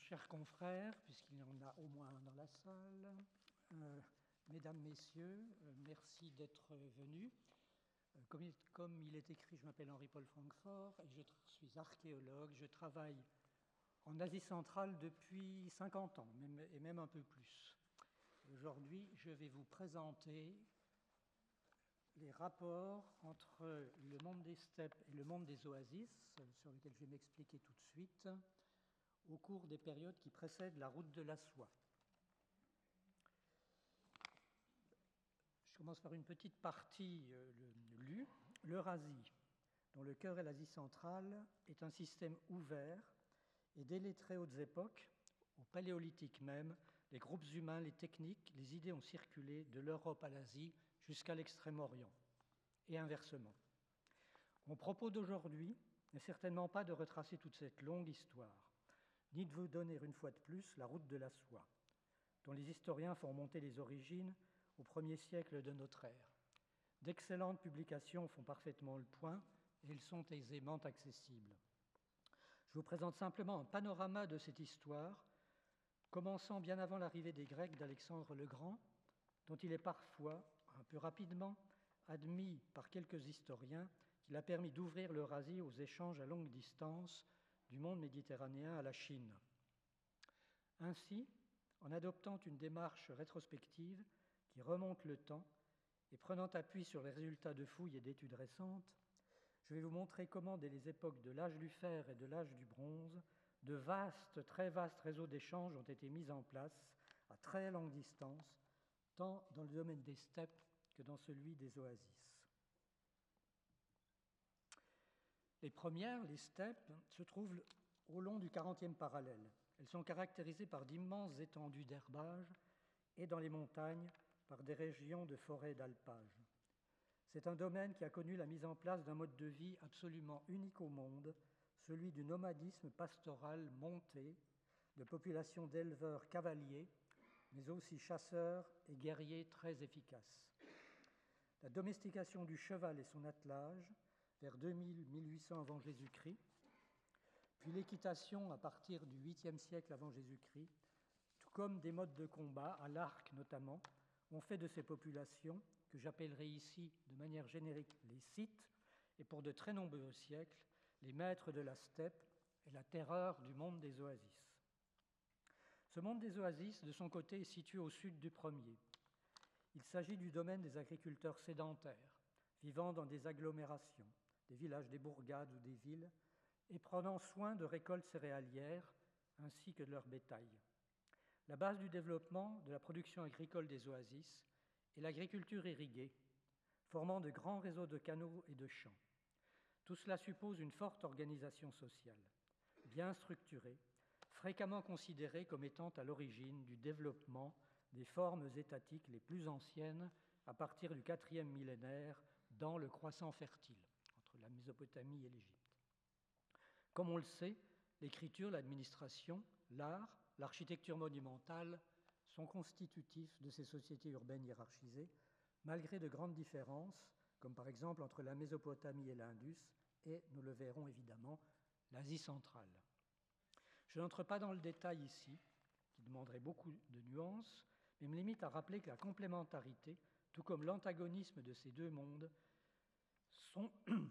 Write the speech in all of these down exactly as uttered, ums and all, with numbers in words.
chers confrères, puisqu'il y en a au moins un dans la salle, euh, mesdames, messieurs, euh, merci d'être venus. Euh, comme, il, comme il est écrit, je m'appelle Henri-Paul Francfort et je suis archéologue. Je travaille en Asie centrale depuis cinquante ans, même, et même un peu plus. Aujourd'hui, je vais vous présenter les rapports entre le monde des steppes et le monde des oasis, sur lequel je vais m'expliquer tout de suite, au cours des périodes qui précèdent la route de la soie. Je commence par une petite partie euh, lue. L'Eurasie, dont le cœur est l'Asie centrale, est un système ouvert et dès les très hautes époques, au Paléolithique même, les groupes humains, les techniques, les idées ont circulé de l'Europe à l'Asie jusqu'à l'Extrême-Orient, et inversement. Mon propos d'aujourd'hui n'est certainement pas de retracer toute cette longue histoire, ni de vous donner une fois de plus la route de la soie, dont les historiens font monter les origines au premier siècle de notre ère. D'excellentes publications font parfaitement le point et elles sont aisément accessibles. Je vous présente simplement un panorama de cette histoire, commençant bien avant l'arrivée des Grecs d'Alexandre le Grand, dont il est parfois, un peu rapidement, admis par quelques historiens qu'il a permis d'ouvrir l'Eurasie aux échanges à longue distance du monde méditerranéen à la Chine. Ainsi, en adoptant une démarche rétrospective qui remonte le temps et prenant appui sur les résultats de fouilles et d'études récentes, je vais vous montrer comment, dès les époques de l'âge du fer et de l'âge du bronze, de vastes, très vastes réseaux d'échanges ont été mis en place à très longue distance, tant dans le domaine des steppes que dans celui des oasis. Les premières, les steppes, se trouvent au long du quarantième parallèle. Elles sont caractérisées par d'immenses étendues d'herbage et dans les montagnes par des régions de forêts d'alpage. C'est un domaine qui a connu la mise en place d'un mode de vie absolument unique au monde, celui du nomadisme pastoral monté, de populations d'éleveurs cavaliers, mais aussi chasseurs et guerriers très efficaces. La domestication du cheval et son attelage, vers deux mille à mille huit cents avant Jésus-Christ, puis l'équitation à partir du huitième siècle avant Jésus-Christ, tout comme des modes de combat, à l'arc notamment, ont fait de ces populations, que j'appellerai ici de manière générique les Scythes, et pour de très nombreux siècles, les maîtres de la steppe et la terreur du monde des oasis. Ce monde des oasis, de son côté, est situé au sud du premier. Il s'agit du domaine des agriculteurs sédentaires, vivant dans des agglomérations, des villages, des bourgades ou des villes, et prenant soin de récoltes céréalières ainsi que de leur bétail. La base du développement de la production agricole des oasis est l'agriculture irriguée, formant de grands réseaux de canaux et de champs. Tout cela suppose une forte organisation sociale, bien structurée, fréquemment considérée comme étant à l'origine du développement des formes étatiques les plus anciennes à partir du quatrième millénaire dans le croissant fertile, entre la Mésopotamie et l'Égypte. Comme on le sait, l'écriture, l'administration, l'art, l'architecture monumentale sont constitutifs de ces sociétés urbaines hiérarchisées, malgré de grandes différences, comme par exemple entre la Mésopotamie et l'Indus, et, nous le verrons évidemment, l'Asie centrale. Je n'entre pas dans le détail ici, qui demanderait beaucoup de nuances, mais me limite à rappeler que la complémentarité, tout comme l'antagonisme de ces deux mondes, sont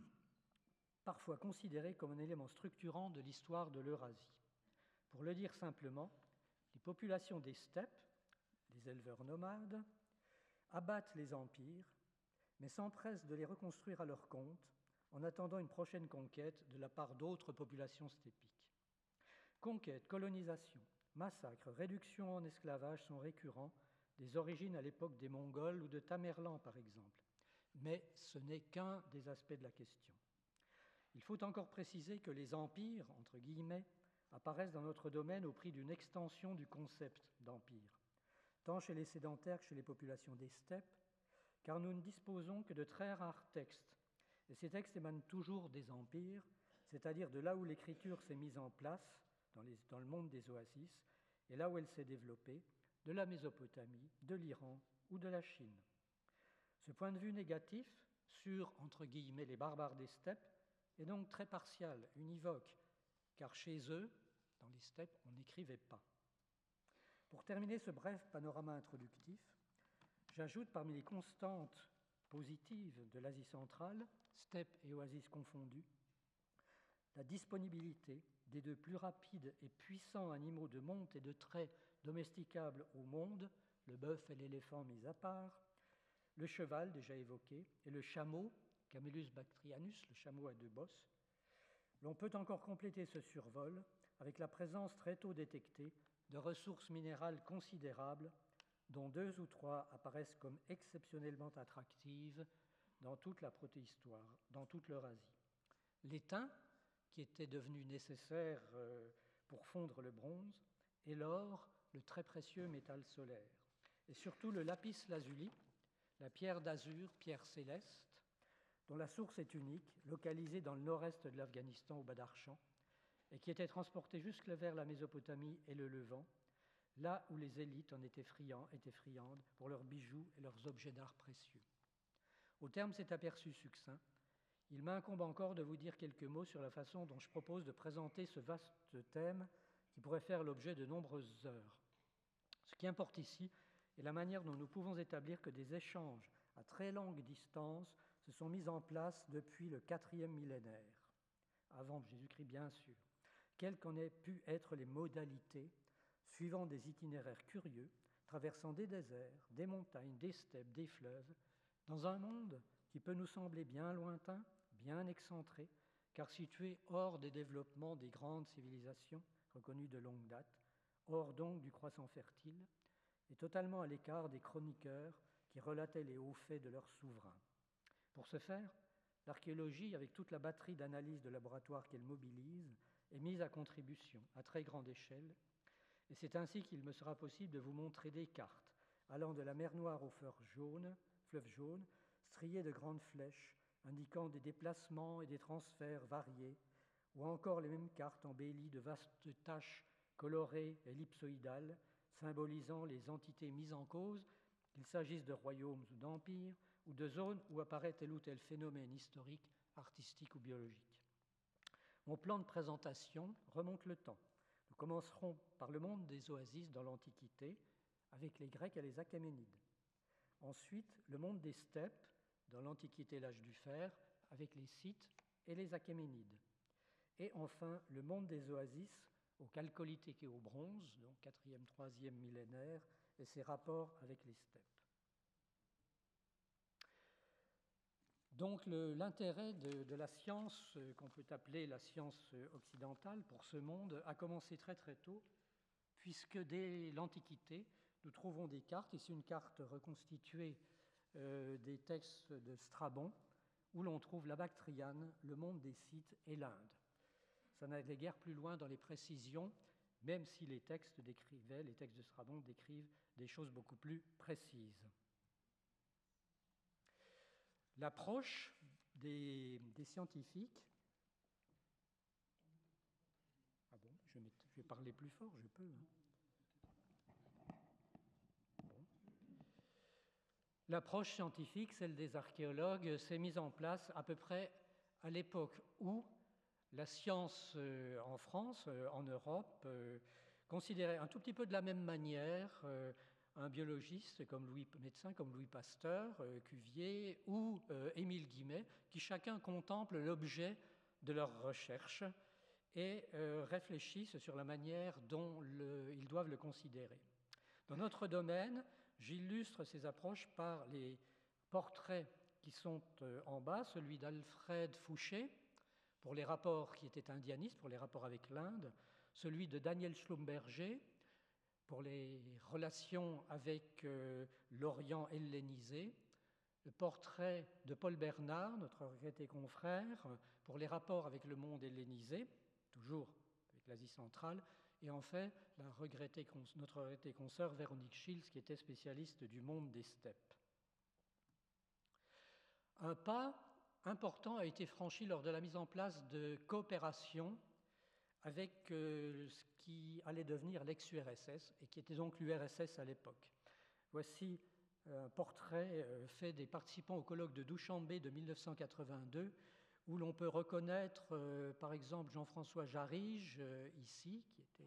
parfois considérés comme un élément structurant de l'histoire de l'Eurasie. Pour le dire simplement, les populations des steppes, les éleveurs nomades, abattent les empires, mais s'empressent de les reconstruire à leur compte en attendant une prochaine conquête de la part d'autres populations steppiques. Conquête, colonisation, massacres, réduction en esclavage sont récurrents, des origines à l'époque des Mongols ou de Tamerlan par exemple. Mais ce n'est qu'un des aspects de la question. Il faut encore préciser que les empires, entre guillemets, apparaissent dans notre domaine au prix d'une extension du concept d'empire, tant chez les sédentaires que chez les populations des steppes, car nous ne disposons que de très rares textes, et ces textes émanent toujours des empires, c'est-à-dire de là où l'écriture s'est mise en place, dans, les, dans le monde des oasis, et là où elle s'est développée, de la Mésopotamie, de l'Iran ou de la Chine. Ce point de vue négatif sur, entre guillemets, les barbares des steppes est donc très partial, univoque, car chez eux, dans les steppes, on n'écrivait pas. Pour terminer ce bref panorama introductif, j'ajoute parmi les constantes positives de l'Asie centrale, steppes et oasis confondues, la disponibilité des deux plus rapides et puissants animaux de monte et de trait domesticables au monde, le bœuf et l'éléphant mis à part, le cheval déjà évoqué, et le chameau, Camelus bactrianus, le chameau à deux bosses. L'on peut encore compléter ce survol avec la présence très tôt détectée de ressources minérales considérables, dont deux ou trois apparaissent comme exceptionnellement attractives dans toute la protéhistoire, dans toute l'Eurasie. L'étain, qui était devenu nécessaire pour fondre le bronze, et l'or, le très précieux métal solaire, et surtout le lapis lazuli, la pierre d'azur, pierre céleste, dont la source est unique, localisée dans le nord-est de l'Afghanistan au Badakhshan, et qui était transportée jusque vers la Mésopotamie et le Levant, là où les élites en étaient, friands, étaient friandes pour leurs bijoux et leurs objets d'art précieux. Au terme de cet aperçu succinct, il m'incombe encore de vous dire quelques mots sur la façon dont je propose de présenter ce vaste thème qui pourrait faire l'objet de nombreuses heures. Ce qui importe ici est la manière dont nous pouvons établir que des échanges à très longue distance se sont mis en place depuis le quatrième millénaire, avant Jésus-Christ bien sûr, quelles qu'en aient pu être les modalités, suivant des itinéraires curieux, traversant des déserts, des montagnes, des steppes, des fleuves, dans un monde qui peut nous sembler bien lointain, bien excentré, car situé hors des développements des grandes civilisations reconnues de longue date, hors donc du croissant fertile, et totalement à l'écart des chroniqueurs qui relataient les hauts faits de leurs souverains. Pour ce faire, l'archéologie, avec toute la batterie d'analyses de laboratoire qu'elle mobilise, est mise à contribution à très grande échelle, et c'est ainsi qu'il me sera possible de vous montrer des cartes allant de la mer Noire au fleuve jaune, fleuve jaune, striées de grandes flèches indiquant des déplacements et des transferts variés, ou encore les mêmes cartes embellies de vastes taches colorées ellipsoïdales, symbolisant les entités mises en cause, qu'il s'agisse de royaumes ou d'empires, ou de zones où apparaît tel ou tel phénomène historique, artistique ou biologique. Mon plan de présentation remonte le temps. Nous commencerons par le monde des oasis dans l'Antiquité, avec les Grecs et les Achéménides. Ensuite, le monde des steppes, dans l'Antiquité et l'âge du fer, avec les Scythes et les Achéménides. Et enfin, le monde des oasis, au Chalcolithique et au Bronze, donc quatrième, troisième millénaire, et ses rapports avec les steppes. Donc le, l'intérêt de, de la science, euh, qu'on peut appeler la science occidentale, pour ce monde, a commencé très très tôt, puisque dès l'Antiquité, nous trouvons des cartes, ici une carte reconstituée euh, des textes de Strabon, où l'on trouve la Bactriane, le monde des Scythes et l'Inde. Ça n'allait guère plus loin dans les précisions, même si les textes décrivaient, les textes de Strabon décrivent des choses beaucoup plus précises. L'approche des, des scientifiques. Ah bon, je vais, je vais parler plus fort, je peux. Hein. Bon. L'approche scientifique, celle des archéologues, s'est mise en place à peu près à l'époque où la science euh, en France, euh, en Europe, euh, considérait un tout petit peu de la même manière euh, un biologiste comme Louis, médecin comme Louis Pasteur, euh, Cuvier ou euh, Émile Guimet, qui chacun contemple l'objet de leur recherche et euh, réfléchissent sur la manière dont le, ils doivent le considérer. Dans notre domaine, j'illustre ces approches par les portraits qui sont euh, en bas, celui d'Alfred Fouché, pour les rapports qui étaient indianistes, pour les rapports avec l'Inde, celui de Daniel Schlumberger, pour les relations avec euh, l'Orient hellénisé, le portrait de Paul Bernard, notre regretté confrère, pour les rapports avec le monde hellénisé, toujours avec l'Asie centrale, et enfin la regrettée, notre regrettée consoeur Véronique Schiltz, qui était spécialiste du monde des steppes. Un pas important a été franchi lors de la mise en place de coopération avec euh, ce qui allait devenir l'ex-U R S S et qui était donc l'U R S S à l'époque. Voici un portrait euh, fait des participants au colloque de Douchambé de mille neuf cent quatre-vingt-deux, où l'on peut reconnaître euh, par exemple Jean-François Jarige, euh, ici, qui était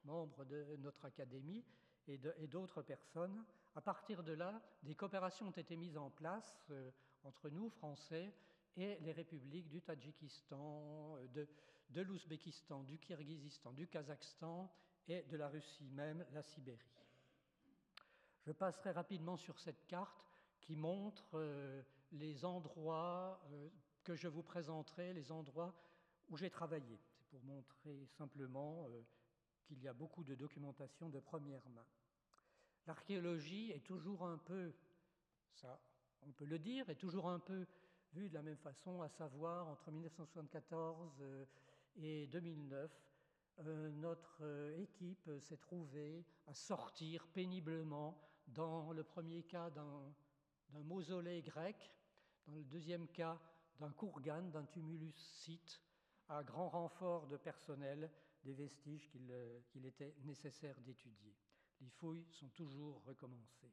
membres de notre académie et, de, et d'autres personnes. À partir de là, des coopérations ont été mises en place euh, entre nous, Français, et les républiques du Tadjikistan, de, de l'Ouzbékistan, du Kirghizistan, du Kazakhstan et de la Russie même, la Sibérie. Je passerai rapidement sur cette carte qui montre euh, les endroits euh, que je vous présenterai, les endroits où j'ai travaillé. C'est pour montrer simplement euh, qu'il y a beaucoup de documentation de première main. L'archéologie est toujours un peu, ça on peut le dire, est toujours un peu vue de la même façon, à savoir entre mille neuf cent soixante-quatorze et deux mille neuf, euh, notre euh, équipe s'est trouvée à sortir péniblement, dans le premier cas d'un, d'un mausolée grec, dans le deuxième cas d'un kurgan, d'un tumulus site, à grand renfort de personnel, des vestiges qu'il, euh, qu'il était nécessaire d'étudier. Les fouilles sont toujours recommencées.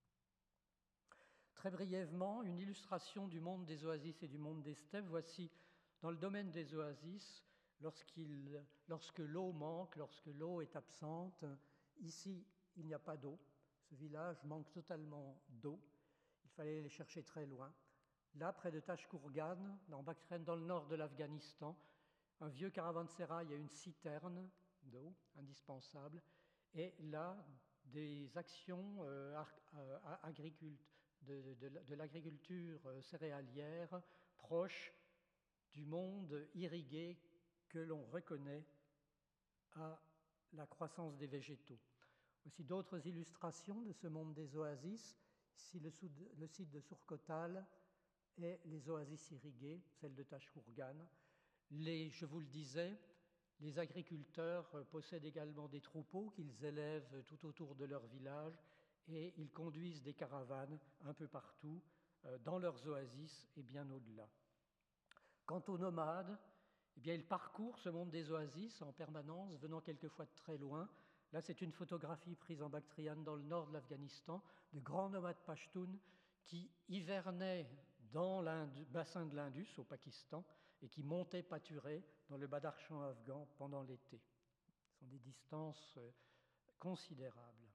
Très brièvement, une illustration du monde des oasis et du monde des steppes. Voici, dans le domaine des oasis, lorsqu'il, lorsque l'eau manque, lorsque l'eau est absente. Ici, il n'y a pas d'eau. Ce village manque totalement d'eau. Il fallait aller chercher très loin. Là, près de Tashkourgan, dans Bakhren, dans le nord de l'Afghanistan, un vieux caravansérail, il y a une citerne d'eau indispensable. Et là, des actions euh, euh, agricultures, de, de, de l'agriculture céréalière proche du monde irrigué que l'on reconnaît à la croissance des végétaux. Aussi d'autres illustrations de ce monde des oasis, ici le, sud, le site de Surkotal et les oasis irriguées, celle de Tashkourgan. Les, je vous le disais, les agriculteurs possèdent également des troupeaux qu'ils élèvent tout autour de leur village et ils conduisent des caravanes un peu partout dans leurs oasis et bien au-delà. Quant aux nomades, eh bien, ils parcourent ce monde des oasis en permanence, venant quelquefois de très loin. Là, c'est une photographie prise en Bactriane dans le nord de l'Afghanistan, de grands nomades pashtuns qui hivernaient dans le bassin de l'Indus, au Pakistan, et qui montaient pâturer dans le Badakhshan afghan pendant l'été. Ce sont des distances considérables.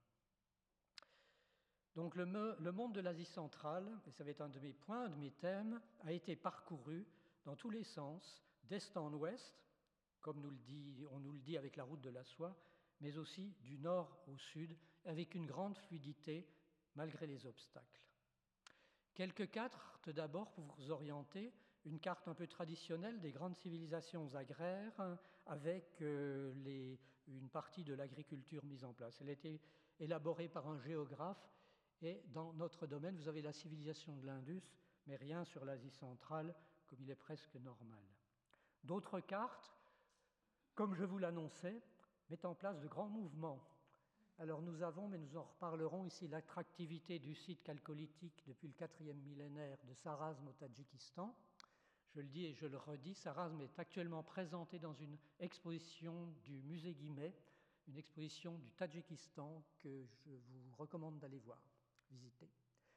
Donc le, me, le monde de l'Asie centrale, et ça va être un de mes points, un de mes thèmes, a été parcouru dans tous les sens, d'est en ouest, comme nous le dit, on nous le dit avec la route de la soie, mais aussi du nord au sud, avec une grande fluidité malgré les obstacles. Quelques cartes d'abord pour vous orienter, une carte un peu traditionnelle des grandes civilisations agraires avec euh, les, une partie de l'agriculture mise en place. Elle a été élaborée par un géographe et dans notre domaine, vous avez la civilisation de l'Indus, mais rien sur l'Asie centrale, comme il est presque normal. D'autres cartes, comme je vous l'annonçais, mettent en place de grands mouvements. Alors nous avons, mais nous en reparlerons ici, l'attractivité du site chalcolithique depuis le quatrième millénaire de Sarazm au Tadjikistan. Je le dis et je le redis, Sarazm est actuellement présenté dans une exposition du musée Guimet, une exposition du Tadjikistan que je vous recommande d'aller voir, visiter.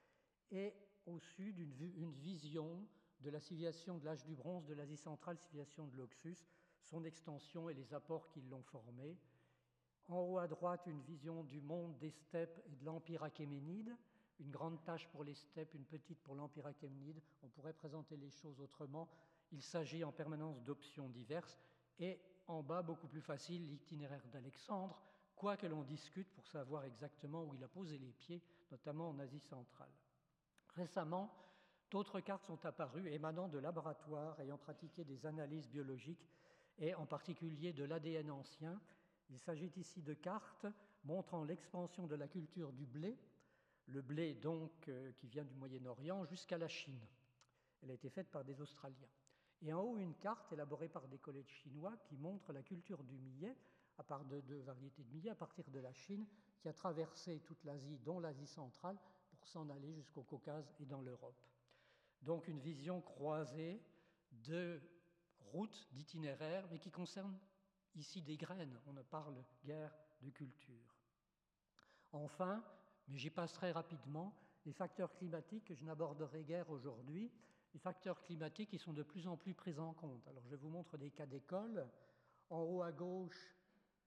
Et au sud, une, une vision de la civilisation de l'âge du bronze de l'Asie centrale, civilisation de l'Oxus, son extension et les apports qui l'ont formée. En haut à droite, une vision du monde des steppes et de l'empire achéménide, une grande tâche pour les steppes, une petite pour l'empire achéménide. On pourrait présenter les choses autrement. Il s'agit en permanence d'options diverses. Et en bas, beaucoup plus facile, l'itinéraire d'Alexandre, quoi que l'on discute pour savoir exactement où il a posé les pieds, notamment en Asie centrale. Récemment, d'autres cartes sont apparues émanant de laboratoires ayant pratiqué des analyses biologiques et en particulier de l'A D N ancien. Il s'agit ici de cartes montrant l'expansion de la culture du blé, le blé donc euh, qui vient du Moyen-Orient jusqu'à la Chine. Elle a été faite par des Australiens. Et en haut, une carte élaborée par des collègues chinois qui montre la culture du millet, à part de deux variétés de millet, à partir de la Chine, qui a traversé toute l'Asie, dont l'Asie centrale, pour s'en aller jusqu'au Caucase et dans l'Europe. Donc une vision croisée de routes, d'itinéraires, mais qui concerne ici des graines. On ne parle guère de culture. Enfin, mais j'y passerai rapidement, les facteurs climatiques que je n'aborderai guère aujourd'hui, les facteurs climatiques qui sont de plus en plus pris en compte. Alors je vous montre des cas d'école. En haut à gauche,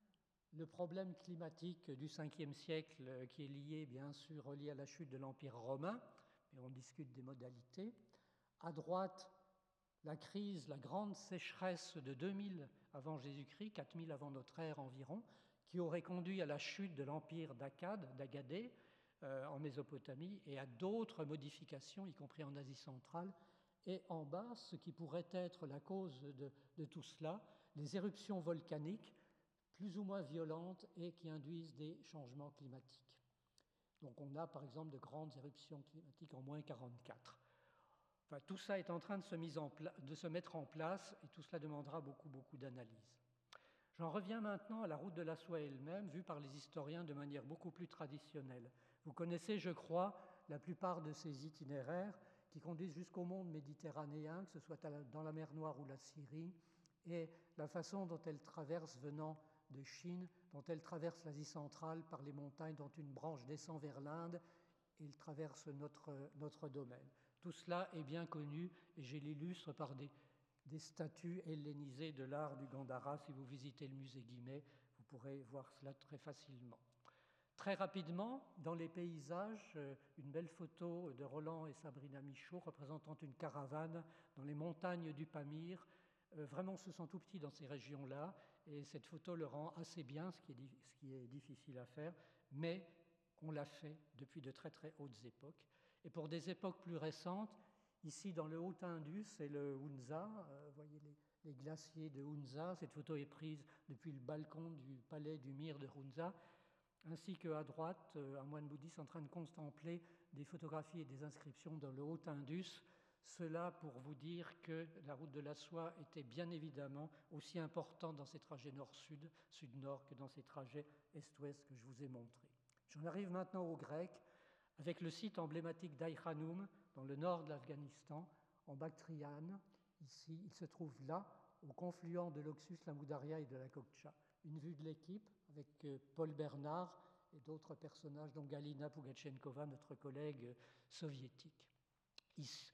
le problème climatique du cinquième siècle qui est lié, bien sûr, relié à la chute de l'Empire romain, mais on discute des modalités. À droite, la crise, la grande sécheresse de deux mille avant Jésus-Christ, quatre mille avant notre ère environ, qui aurait conduit à la chute de l'empire d'Akkad, d'Agadé, euh, en Mésopotamie, et à d'autres modifications, y compris en Asie centrale. Et en bas, ce qui pourrait être la cause de, de tout cela, les éruptions volcaniques, plus ou moins violentes et qui induisent des changements climatiques. Donc on a par exemple de grandes éruptions climatiques en moins quarante-quatre. Enfin, tout ça est en train de se, mise en pla- de se mettre en place et tout cela demandera beaucoup, beaucoup d'analyse. J'en reviens maintenant à la route de la soie elle-même, vue par les historiens de manière beaucoup plus traditionnelle. Vous connaissez, je crois, la plupart de ces itinéraires qui conduisent jusqu'au monde méditerranéen, que ce soit dans la mer Noire ou la Syrie, et la façon dont elle traverse venant de Chine, dont elle traverse l'Asie centrale par les montagnes dont une branche descend vers l'Inde et elle traverse notre, notre domaine. Tout cela est bien connu et je l'illustre par des, des statues hellénisées de l'art du Gandhara. Si vous visitez le musée Guimet, vous pourrez voir cela très facilement. Très rapidement, dans les paysages, une belle photo de Roland et Sabrina Michaud représentant une caravane dans les montagnes du Pamir. Vraiment, ce sont tout petits dans ces régions-là, et cette photo le rend assez bien, ce qui est, ce qui est difficile à faire, mais on l'a fait depuis de très très hautes époques. Et pour des époques plus récentes, ici dans le Haut-Indus, c'est le Hunza, euh, vous voyez les, les glaciers de Hunza, cette photo est prise depuis le balcon du palais du Mir de Hunza, ainsi qu'à droite, un moine bouddhiste en train de contempler des photographies et des inscriptions dans le Haut-Indus. Cela pour vous dire que la route de la soie était bien évidemment aussi importante dans ces trajets nord-sud, sud-nord, que dans ces trajets est-ouest que je vous ai montrés. J'en arrive maintenant aux Grecs, avec le site emblématique d'Aïkhanoum, dans le nord de l'Afghanistan, en Bactriane. Ici, il se trouve là, au confluent de l'Oxus, la Moudaria et de la Kokcha. Une vue de l'équipe avec Paul Bernard et d'autres personnages, dont Galina Pugachenkova, notre collègue soviétique. Ici,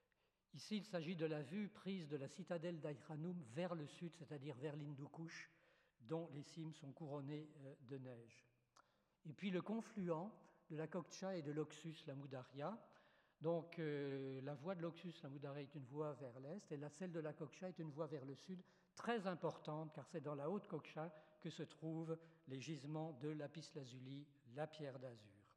ici il s'agit de la vue prise de la citadelle d'Aïkhanoum vers le sud, c'est-à-dire vers l'Hindu-Kush, dont les cimes sont couronnées de neige. Et puis le confluent de la Kokcha et de l'Oxus, la Moudaria. Donc euh, la voie de l'Oxus, la Moudaria, est une voie vers l'est, et la, celle de la Kokcha est une voie vers le sud, très importante, car c'est dans la haute Kokcha que se trouvent les gisements de lapis-lazuli, la pierre d'azur.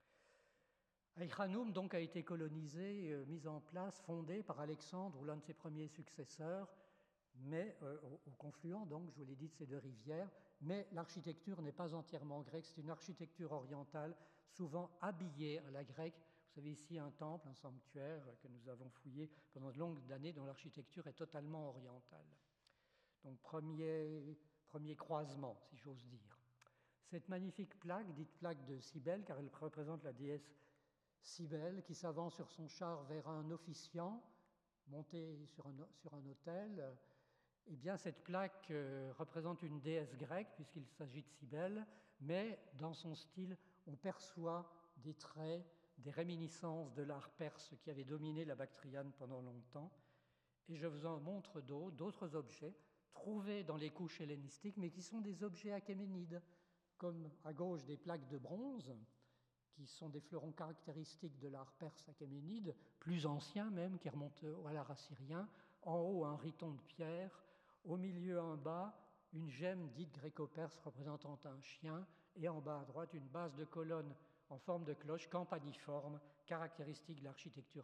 Aïkhanoum donc a été colonisé, euh, mis en place, fondé par Alexandre ou l'un de ses premiers successeurs, mais euh, au, au confluent, donc, je vous l'ai dit, de ces deux rivières, mais l'architecture n'est pas entièrement grecque, c'est une architecture orientale, souvent habillée à la grecque. Vous savez ici un temple, un sanctuaire que nous avons fouillé pendant de longues années, dont l'architecture est totalement orientale. Donc, premier, premier croisement, si j'ose dire. Cette magnifique plaque, dite plaque de Cybèle, car elle représente la déesse Cybèle, qui s'avance sur son char vers un officiant, monté sur un, sur un autel. Eh bien, cette plaque euh, représente une déesse grecque, puisqu'il s'agit de Cybèle, mais dans son style, on perçoit des traits, des réminiscences de l'art perse qui avait dominé la Bactriane pendant longtemps. Et je vous en montre d'autres, d'autres objets trouvés dans les couches hellénistiques, mais qui sont des objets achéménides, comme à gauche des plaques de bronze, qui sont des fleurons caractéristiques de l'art perse achéménide, plus ancien même, qui remonte à l'art assyrien. En haut, un riton de pierre. Au milieu, en bas, une gemme dite gréco-perse représentant un chien. Et en bas à droite, une base de colonne en forme de cloche campaniforme, caractéristique de l'architecture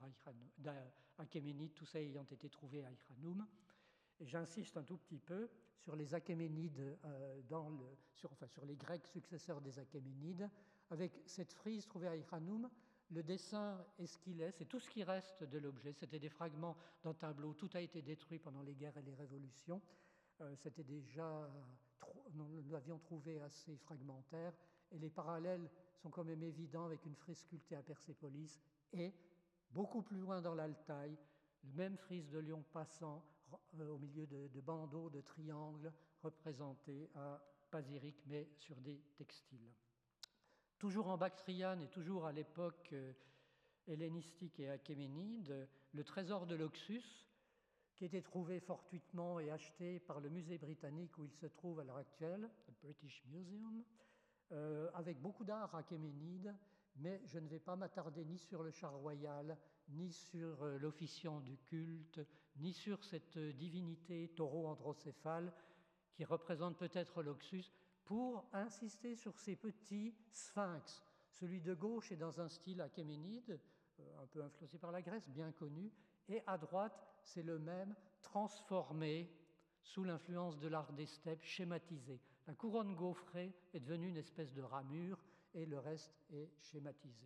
achéménide, tout ça ayant été trouvé à Aïkhanoum. Et j'insiste un tout petit peu sur les Achéménides, euh, dans le, sur, enfin sur les Grecs successeurs des Achéménides. Avec cette frise trouvée à Aïkhanoum, le dessin est ce qu'il est, c'est tout ce qui reste de l'objet. C'était des fragments d'un tableau, tout a été détruit pendant les guerres et les révolutions. Euh, c'était déjà, trop, nous l'avions trouvé assez fragmentaire, et les parallèles sont quand même évidents avec une frise sculptée à Persépolis et, beaucoup plus loin dans l'Altaï, le même frise de lion passant euh, au milieu de, de bandeaux, de triangles représentés à Pazyrik, mais sur des textiles. Toujours en Bactriane et toujours à l'époque euh, hellénistique et achéménide, le trésor de l'Oxus, qui a été trouvé fortuitement et acheté par le musée britannique où il se trouve à l'heure actuelle, le British Museum, euh, avec beaucoup d'art achéménide, mais je ne vais pas m'attarder ni sur le char royal, ni sur euh, l'officiant du culte, ni sur cette euh, divinité taureau androcéphale qui représente peut-être l'Oxus, pour insister sur ces petits sphinx. Celui de gauche est dans un style achéménide, euh, un peu influencé par la Grèce, bien connu, et à droite, c'est le même, transformé sous l'influence de l'art des steppes, schématisé. La couronne gaufrée est devenue une espèce de ramure et le reste est schématisé.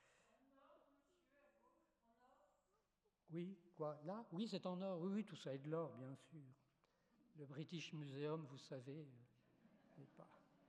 Oui, quoi, là? Oui, c'est en or. Oui, oui, tout ça est de l'or, bien sûr. Le British Museum, vous savez, n'est pas...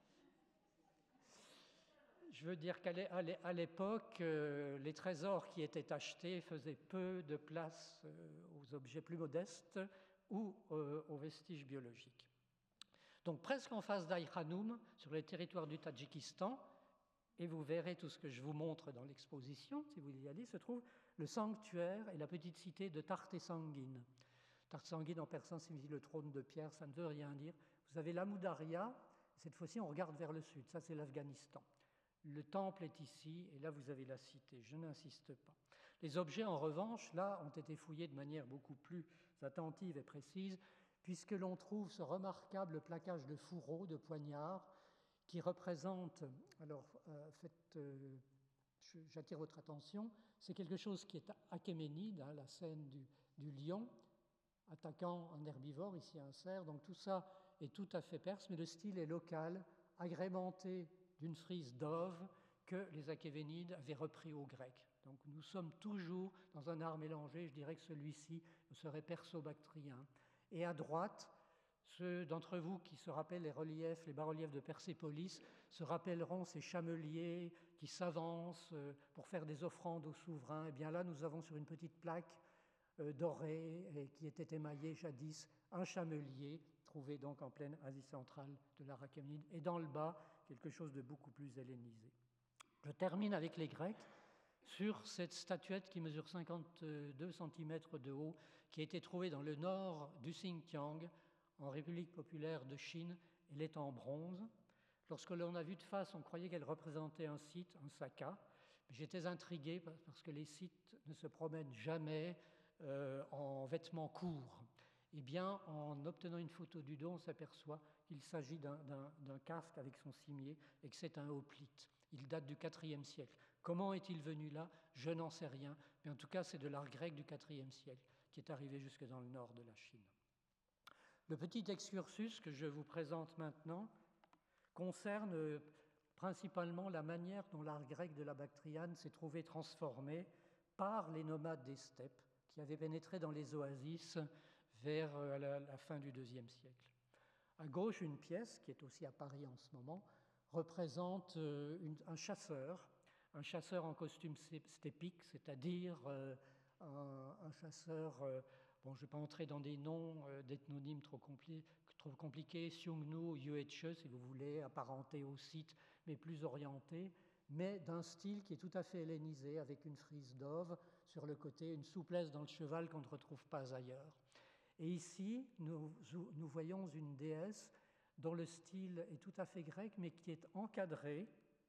Je veux dire qu'à l'époque, euh, les trésors qui étaient achetés faisaient peu de place euh, aux objets plus modestes ou euh, aux vestiges biologiques. Donc presque en face d'Aï-Khanoum, sur les territoires du Tadjikistan, et vous verrez tout ce que je vous montre dans l'exposition, si vous y allez, se trouve le sanctuaire et la petite cité de Tart-e-Sanguine. Tart-e-Sanguine en persan signifie le trône de pierre, ça ne veut rien dire. Vous avez l'Amoudaria, cette fois-ci on regarde vers le sud, ça c'est l'Afghanistan. Le temple est ici, et là vous avez la cité, je n'insiste pas. Les objets, en revanche, là, ont été fouillés de manière beaucoup plus attentive et précise, puisque l'on trouve ce remarquable plaquage de fourreaux, de poignards, qui représente, alors euh, faites, euh, j'attire votre attention, c'est quelque chose qui est achéménide, hein, la scène du, du lion, attaquant un herbivore, ici un cerf, donc tout ça est tout à fait perse, mais le style est local, agrémenté d'une frise d'Ove que les Achéménides avaient repris au grec. Donc nous sommes toujours dans un art mélangé, je dirais que celui-ci serait perso-bactrien. Et à droite, ceux d'entre vous qui se rappellent les reliefs, les bas-reliefs de Persépolis, se rappelleront ces chameliers qui s'avancent pour faire des offrandes aux souverains. Et bien là, nous avons sur une petite plaque euh, dorée et qui était émaillée jadis un chamelier, trouvé donc en pleine Asie centrale de l'art achéménide, et dans le bas, quelque chose de beaucoup plus hellénisé. Je termine avec les Grecs sur cette statuette qui mesure cinquante-deux centimètres de haut, qui a été trouvée dans le nord du Xinjiang, en République populaire de Chine. Elle est en bronze. Lorsque l'on a vu de face, on croyait qu'elle représentait un site, un saka. J'étais intrigué parce que les sites ne se promènent jamais euh, en vêtements courts. Eh bien, en obtenant une photo du dos, on s'aperçoit qu'il s'agit d'un, d'un, d'un casque avec son cimier et que c'est un hoplite. Il date du quatrième siècle. Comment est-il venu là? Je n'en sais rien, mais en tout cas, c'est de l'art grec du quatrième siècle qui est arrivé jusque dans le nord de la Chine. Le petit excursus que je vous présente maintenant concerne principalement la manière dont l'art grec de la Bactriane s'est trouvé transformé par les nomades des steppes qui avaient pénétré dans les oasis vers la, la fin du deuxième siècle. À gauche, une pièce qui est aussi à Paris en ce moment représente une, un chasseur, un chasseur en costume steppique, c'est-à-dire euh, un, un chasseur, euh, bon, je ne vais pas entrer dans des noms euh, d'ethnonymes trop, compli trop compliqués, Xiongnu, Yueche, si vous voulez, apparenté au site, mais plus orienté, mais d'un style qui est tout à fait hellénisé, avec une frise d'Ove sur le côté, une souplesse dans le cheval qu'on ne retrouve pas ailleurs. Et ici, nous, nous voyons une déesse dont le style est tout à fait grec, mais qui est encadré,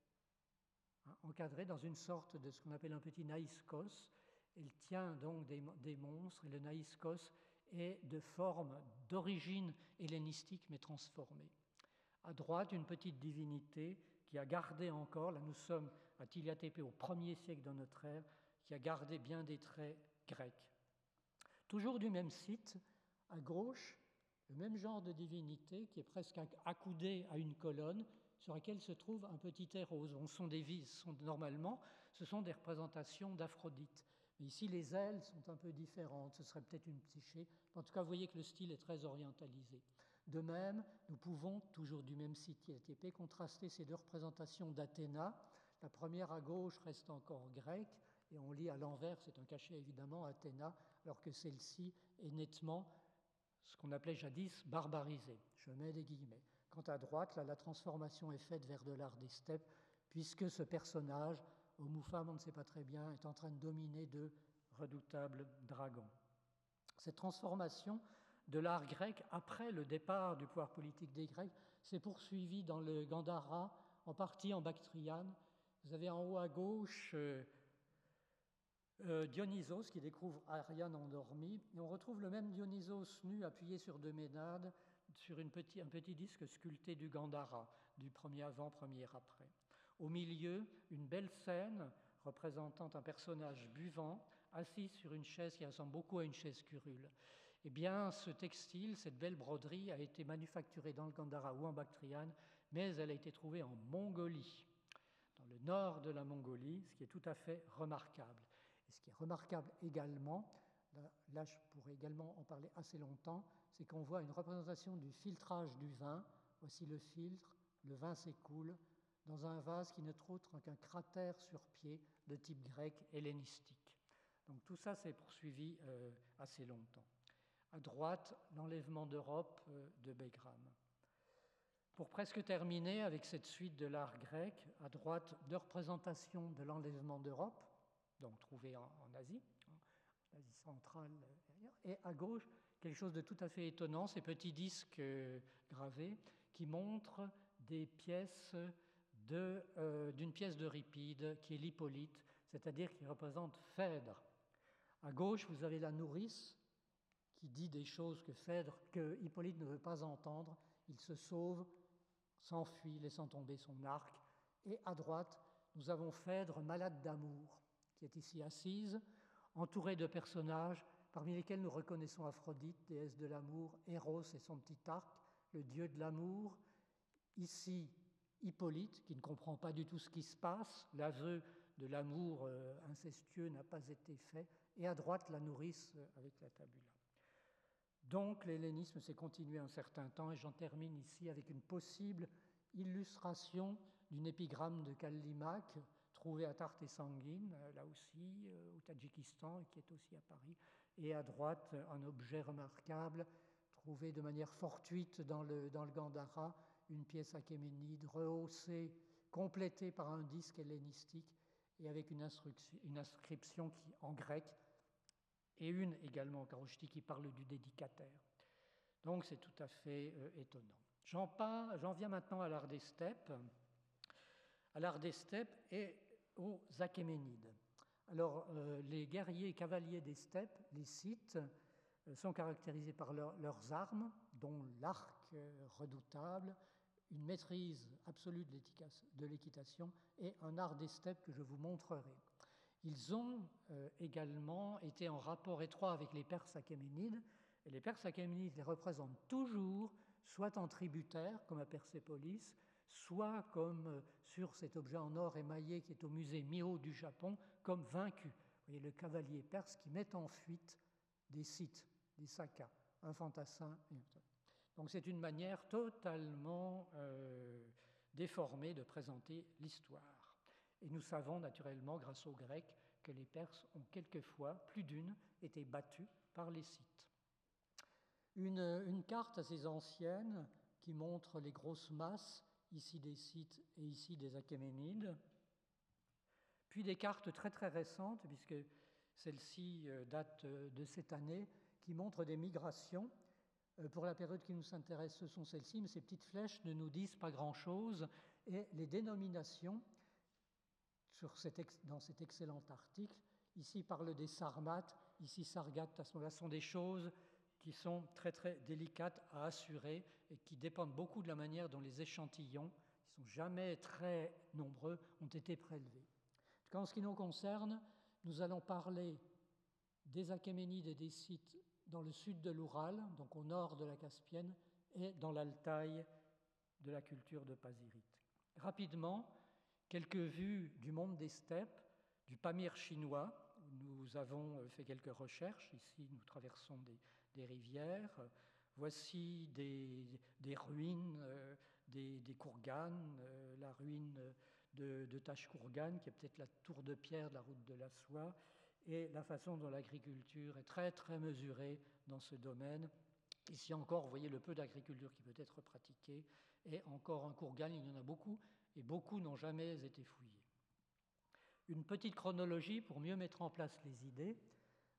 hein, encadré dans une sorte de ce qu'on appelle un petit naïskos. Elle tient donc des, des monstres, et le naïskos est de forme d'origine hellénistique, mais transformée. À droite, une petite divinité qui a gardé encore, là nous sommes à Tilla Tepe au premier siècle de notre ère, qui a gardé bien des traits grecs. Toujours du même site, à gauche, le même genre de divinité qui est presque accoudée à une colonne sur laquelle se trouve un petit héros. Ce sont des vis, sont, normalement, ce sont des représentations d'Aphrodite. Mais ici, les ailes sont un peu différentes. Ce serait peut-être une psyché. En tout cas, vous voyez que le style est très orientalisé. De même, nous pouvons, toujours du même site Tilla Tepe, contraster ces deux représentations d'Athéna. La première à gauche reste encore grecque, et on lit à l'envers, c'est un cachet évidemment, Athéna, alors que celle-ci est nettement ce qu'on appelait jadis barbarisée. Je mets des guillemets. Quant à droite, là, la transformation est faite vers de l'art des steppes, puisque ce personnage, homme ou femme, on ne sait pas très bien, est en train de dominer de redoutables dragons. Cette transformation de l'art grec, après le départ du pouvoir politique des Grecs, s'est poursuivie dans le Gandhara, en partie en Bactriane. Vous avez en haut à gauche euh, euh, Dionysos qui découvre Ariane endormie, et on retrouve le même Dionysos nu appuyé sur deux ménades, sur une petit, un petit disque sculpté du Gandhara, du premier avant, premier après. Au milieu, une belle scène représentant un personnage buvant, assis sur une chaise qui ressemble beaucoup à une chaise curule. Eh bien, ce textile, cette belle broderie, a été manufacturée dans le Gandhara ou en Bactriane, mais elle a été trouvée en Mongolie, dans le nord de la Mongolie, ce qui est tout à fait remarquable. Et ce qui est remarquable également, là, là je pourrais également en parler assez longtemps, c'est qu'on voit une représentation du filtrage du vin. Voici le filtre, le vin s'écoule dans un vase qui n'est autre qu'un cratère sur pied de type grec hellénistique. Donc tout ça s'est poursuivi euh, assez longtemps. À droite, l'enlèvement d'Europe euh, de Begram. Pour presque terminer avec cette suite de l'art grec, à droite, deux représentations de l'enlèvement d'Europe, donc trouvées en, en Asie, en Asie centrale, et à gauche, quelque chose de tout à fait étonnant, ces petits disques euh, gravés qui montrent des pièces de, euh, d'une pièce d'Euripide qui est l'Hippolyte, c'est-à-dire qui représente Phèdre. À gauche, vous avez la nourrice qui dit des choses que Phèdre, que Hippolyte ne veut pas entendre. Il se sauve, s'enfuit, laissant tomber son arc. Et à droite, nous avons Phèdre, malade d'amour, qui est ici assise, entourée de personnages parmi lesquels nous reconnaissons Aphrodite, déesse de l'amour, Eros et son petit arc, le dieu de l'amour. Ici, Hippolyte, qui ne comprend pas du tout ce qui se passe, l'aveu de l'amour euh, incestueux n'a pas été fait, et à droite, la nourrice euh, avec la tabula. Donc, l'hellénisme s'est continué un certain temps, et j'en termine ici avec une possible illustration d'une épigramme de Callimaque, trouvée à Tarte et Sanguine, là aussi, euh, au Tadjikistan, et qui est aussi à Paris, et à droite, un objet remarquable, trouvé de manière fortuite dans le, dans le Gandhara, une pièce achéménide rehaussée, complétée par un disque hellénistique, et avec une, une inscription qui, en grec, et une également au Kharoshthi qui parle du dédicataire. Donc c'est tout à fait euh, étonnant. J'en, pas, j'en viens maintenant à l'art des steppes, à l'art des steppes et aux Achéménides. Alors euh, les guerriers et cavaliers des steppes, les Scythes, euh, sont caractérisés par leur, leurs armes, dont l'arc euh, redoutable, une maîtrise absolue de l'équitation et un art des steppes que je vous montrerai. Ils ont euh, également été en rapport étroit avec les Perses achéménides, et les Perses achéménides les représentent toujours, soit en tributaire, comme à Persépolis, soit comme euh, sur cet objet en or émaillé qui est au musée Miho du Japon, comme vaincu. Vous voyez le cavalier perse qui met en fuite des Scythes, des Sakas, un fantassin. Donc c'est une manière totalement euh, déformée de présenter l'histoire. Et nous savons naturellement, grâce aux Grecs, que les Perses ont quelquefois, plus d'une, été battus par les Scythes. Une, une carte assez ancienne qui montre les grosses masses, ici des Scythes et ici des Achéménides, puis des cartes très très récentes, puisque celle-ci date de cette année, qui montrent des migrations. Pour la période qui nous intéresse, ce sont celles-ci, mais ces petites flèches ne nous disent pas grand-chose, et les dénominations sur cet, dans cet excellent article, ici parle des Sarmates, ici Sargates, à ce moment-là, sont des choses qui sont très très délicates à assurer et qui dépendent beaucoup de la manière dont les échantillons, qui ne sont jamais très nombreux, ont été prélevés. En tout cas, en ce qui nous concerne, nous allons parler des Achéménides et des Scythes dans le sud de l'Oural, donc au nord de la Caspienne, et dans l'Altaï de la culture de Pasirite. Rapidement, quelques vues du monde des steppes, du Pamir chinois. Nous avons fait quelques recherches. Ici, nous traversons des, des rivières. Voici des, des ruines, euh, des, des Kourganes, euh, la ruine de, de Tashkourgan, qui est peut-être la tour de pierre de la route de la soie, et la façon dont l'agriculture est très, très mesurée dans ce domaine. Ici encore, vous voyez le peu d'agriculture qui peut être pratiquée, et encore un Kourgan, il y en a beaucoup, et beaucoup n'ont jamais été fouillés. Une petite chronologie pour mieux mettre en place les idées.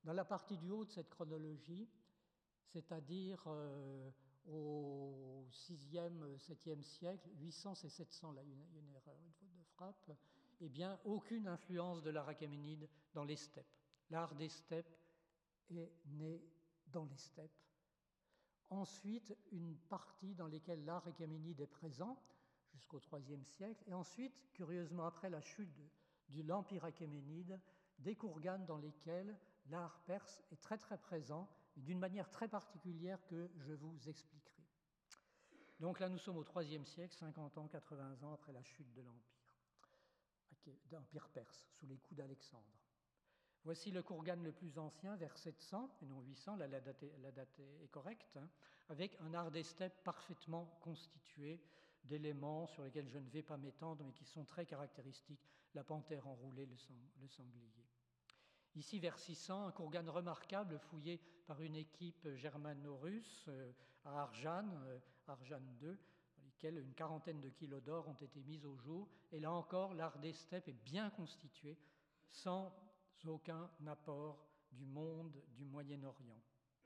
Dans la partie du haut de cette chronologie, c'est-à-dire euh, au sixième, septième siècle, huit cents c'est sept cents, là il y a une erreur, une faute de frappe, eh bien aucune influence de l'art achéménide dans les steppes. L'art des steppes est né dans les steppes. Ensuite, une partie dans laquelle l'art achéménide est présent, jusqu'au troisième siècle, et ensuite, curieusement, après la chute de, de l'Empire achéménide, des kourganes dans lesquels l'art perse est très très présent, d'une manière très particulière que je vous expliquerai. Donc là, nous sommes au troisième siècle, cinquante ans, quatre-vingts ans après la chute de l'Empire, d'Empire perse, sous les coups d'Alexandre. Voici le kourgan le plus ancien, vers sept cents, et non huit cents, là la date est, la date est correcte, hein, avec un art des steppes parfaitement constitué d'éléments sur lesquels je ne vais pas m'étendre, mais qui sont très caractéristiques, la panthère enroulée, le, sang, le sanglier. Ici, vers six cents, un kourgan remarquable fouillé par une équipe germano-russe euh, à Arjan, euh, Arjan deux, dans lesquels une quarantaine de kilos d'or ont été mis au jour. Et là encore, l'art des steppes est bien constitué, sans aucun apport du monde du Moyen-Orient.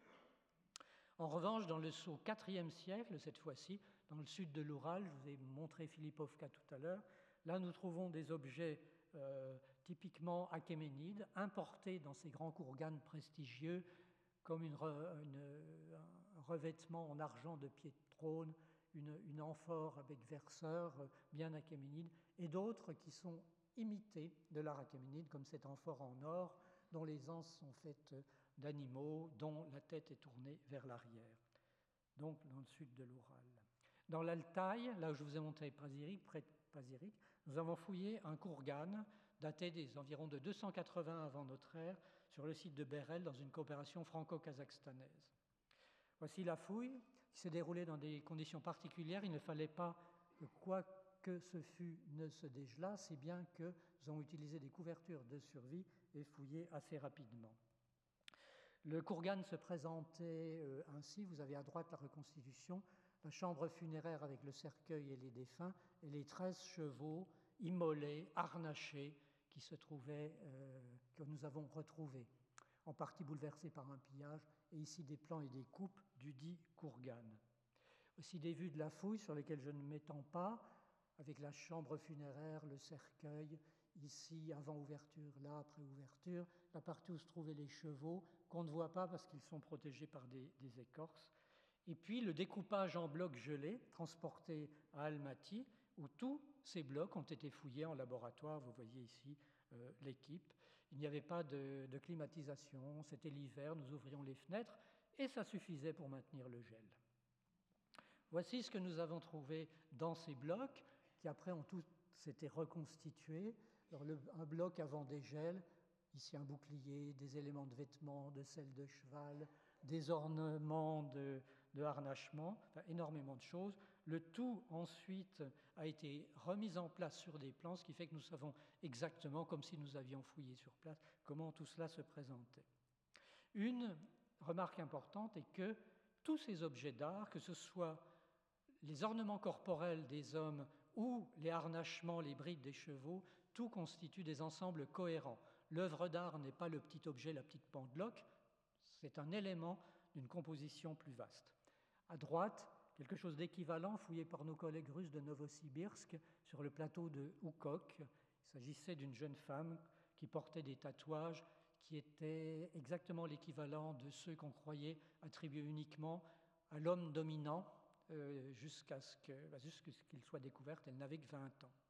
En revanche, dans le au quatrième siècle, cette fois-ci, dans le sud de l'Oural, je vous ai montré Filipovka tout à l'heure, là nous trouvons des objets euh, typiquement achéménides, importés dans ces grands kourganes prestigieux, comme une, une, un revêtement en argent de pied de trône, une, une amphore avec verseur bien achéménide, et d'autres qui sont imités de l'art achéménide, comme cet amphore en or, dont les anses sont faites d'animaux, dont la tête est tournée vers l'arrière, donc dans le sud de l'Oural. Dans l'Altaï, là où je vous ai montré Pazyryk, près de Pazyryk, nous avons fouillé un kourgan daté des environs de deux cent quatre-vingts avant notre ère, sur le site de Berel, dans une coopération franco-kazakhstanaise. Voici la fouille qui s'est déroulée dans des conditions particulières. Il ne fallait pas que quoi que ce fût ne se dégelât, si bien que nous avons utilisé des couvertures de survie et fouillé assez rapidement. Le kourgan se présentait euh, ainsi. Vous avez à droite la reconstitution, la chambre funéraire avec le cercueil et les défunts, et les treize chevaux immolés, harnachés, qui se trouvaient, euh, que nous avons retrouvés, en partie bouleversés par un pillage, et ici des plans et des coupes du dit kourgan. Aussi des vues de la fouille sur lesquelles je ne m'étends pas, avec la chambre funéraire, le cercueil, ici avant ouverture, là après ouverture, la partie où se trouvaient les chevaux, qu'on ne voit pas parce qu'ils sont protégés par des, des écorces. Et puis le découpage en blocs gelés, transporté à Almaty, où tous ces blocs ont été fouillés en laboratoire. Vous voyez ici euh, l'équipe. Il n'y avait pas de, de climatisation, c'était l'hiver, nous ouvrions les fenêtres et ça suffisait pour maintenir le gel. Voici ce que nous avons trouvé dans ces blocs, qui après ont tous été reconstitués. Alors le, un bloc avant dégel, ici un bouclier, des éléments de vêtements, de selle de cheval, des ornements de, de harnachement, enfin, énormément de choses. Le tout ensuite a été remis en place sur des plans, ce qui fait que nous savons exactement, comme si nous avions fouillé sur place, comment tout cela se présentait. Une remarque importante est que tous ces objets d'art, que ce soit les ornements corporels des hommes ou les harnachements, les brides des chevaux, tout constitue des ensembles cohérents. L'œuvre d'art n'est pas le petit objet, la petite pendeloque, c'est un élément d'une composition plus vaste. À droite, quelque chose d'équivalent fouillé par nos collègues russes de Novosibirsk sur le plateau de Oukok. Il s'agissait d'une jeune femme qui portait des tatouages qui étaient exactement l'équivalent de ceux qu'on croyait attribués uniquement à l'homme dominant euh, jusqu'à ce que, bah, jusqu'à ce qu'il soit découvert. Elle n'avait que vingt ans.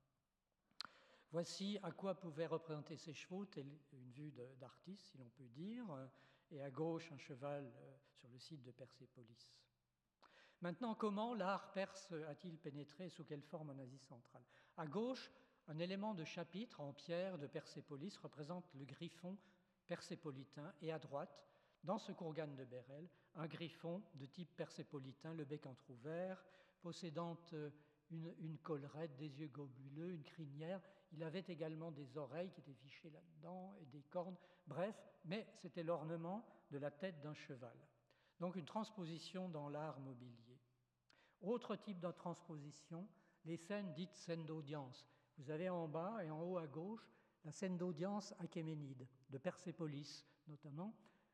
Voici à quoi pouvaient représenter ces chevaux, telle une vue d'artiste, si l'on peut dire, et à gauche un cheval sur le site de Persépolis. Maintenant, comment l'art perse a-t-il pénétré et sous quelle forme en Asie centrale? À gauche, un élément de chapitre en pierre de Persépolis représente le griffon persépolitain, et à droite, dans ce kourgan de Berel, un griffon de type persépolitain, le bec entrouvert, possédant Une, une collerette, des yeux globuleux, une crinière. Il avait également des oreilles qui étaient fichées là-dedans et des cornes. Bref, mais c'était l'ornement de la tête d'un cheval. Donc une transposition dans l'art mobilier. Autre type de transposition, les scènes dites scènes d'audience. Vous avez en bas et en haut à gauche la scène d'audience achéménide, de Persépolis notamment,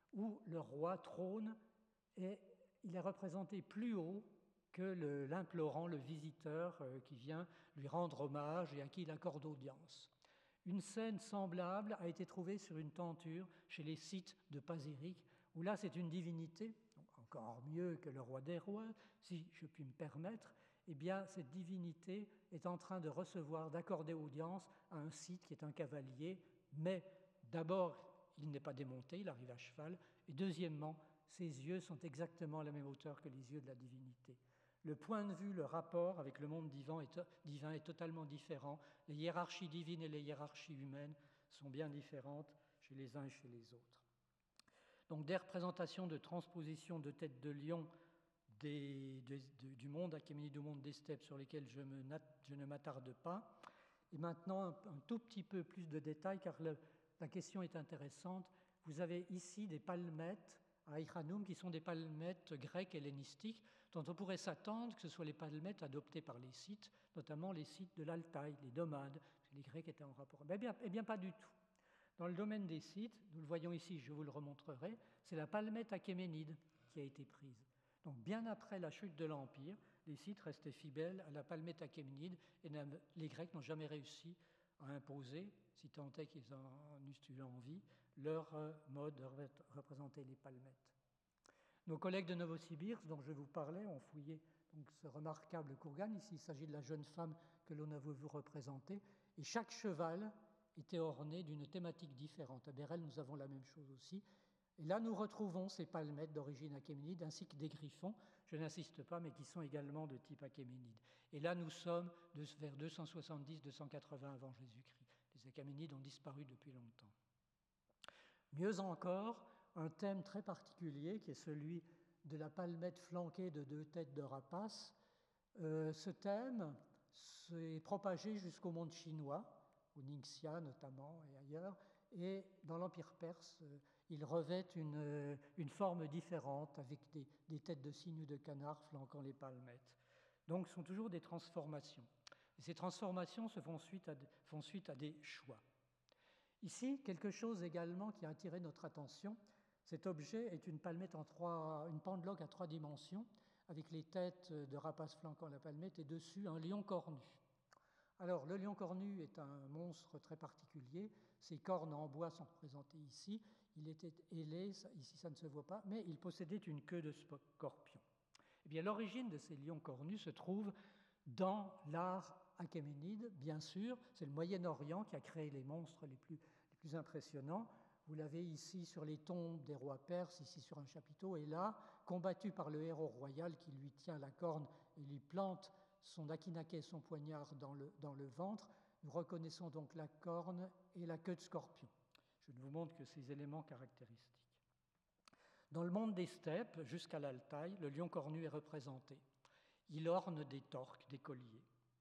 où le roi trône et il est représenté plus haut que l'implorant, le, le visiteur euh, qui vient lui rendre hommage et à qui il accorde audience. Une scène semblable a été trouvée sur une tenture chez les Scythes de Paséric, où là c'est une divinité, encore mieux que le roi des rois, si je puis me permettre, eh bien cette divinité est en train de recevoir, d'accorder audience à un Scythe qui est un cavalier, mais d'abord il n'est pas démonté, il arrive à cheval, et deuxièmement, ses yeux sont exactement à la même hauteur que les yeux de la divinité. Le point de vue, le rapport avec le monde divin est, divin est totalement différent. Les hiérarchies divines et les hiérarchies humaines sont bien différentes chez les uns et chez les autres. Donc des représentations de transposition de tête de lion des, de, de, du monde achéménide, du monde des steppes, sur lesquels je, me, je ne m'attarde pas. Et maintenant, un, un tout petit peu plus de détails, car le, la question est intéressante. Vous avez ici des palmettes à Ichanum, qui sont des palmettes grecques hellénistiques, dont on pourrait s'attendre que ce soient les palmettes adoptées par les Scythes, notamment les Scythes de l'Altaï, les Domades, parce que les Grecs étaient en rapport. Eh bien, eh bien, pas du tout. Dans le domaine des Scythes, nous le voyons ici, je vous le remontrerai, c'est la palmette achéménide qui a été prise. Donc, bien après la chute de l'Empire, les Scythes restaient fidèles à la palmette achéménide et les Grecs n'ont jamais réussi à imposer, si tant est qu'ils en eussent eu envie, leur mode de représenter les palmettes. Nos collègues de Novosibirsk, dont je vous parlais, ont fouillé donc, ce remarquable kourgan. Ici, il s'agit de la jeune femme que l'on a voulu représenter. Et chaque cheval était orné d'une thématique différente. À Bérel, nous avons la même chose aussi. Et là, nous retrouvons ces palmettes d'origine achéménide, ainsi que des griffons, je n'insiste pas, mais qui sont également de type achéménide. Et là, nous sommes de, vers deux cent soixante-dix à deux cent quatre-vingts avant Jésus-Christ. Les achéménides ont disparu depuis longtemps. Mieux encore, un thème très particulier, qui est celui de la palmette flanquée de deux têtes de rapace. Euh, ce thème s'est propagé jusqu'au monde chinois, au Ningxia notamment et ailleurs, et dans l'Empire perse, euh, il revêt une, euh, une forme différente avec des, des têtes de cygne ou de canard flanquant les palmettes. Donc ce sont toujours des transformations. Et ces transformations se font suite à, font suite à des choix. Ici, quelque chose également qui a attiré notre attention, cet objet est une palmette en trois, une pendeloque à trois dimensions, avec les têtes de rapaces flanquant la palmette et dessus un lion cornu. Alors, le lion cornu est un monstre très particulier. Ses cornes en bois sont représentées ici. Il était ailé, ici ça ne se voit pas, mais il possédait une queue de scorpion. Eh bien, l'origine de ces lions cornus se trouve dans l'art achéménide, bien sûr. C'est le Moyen-Orient qui a créé les monstres les plus, les plus impressionnants. Vous l'avez ici sur les tombes des rois perses, ici sur un chapiteau, et là, combattu par le héros royal qui lui tient la corne et lui plante son akinaké, son poignard dans le, dans le ventre, nous reconnaissons donc la corne et la queue de scorpion. Je ne vous montre que ces éléments caractéristiques. Dans le monde des steppes, jusqu'à l'Altaï, le lion cornu est représenté. Il orne des torques, des colliers.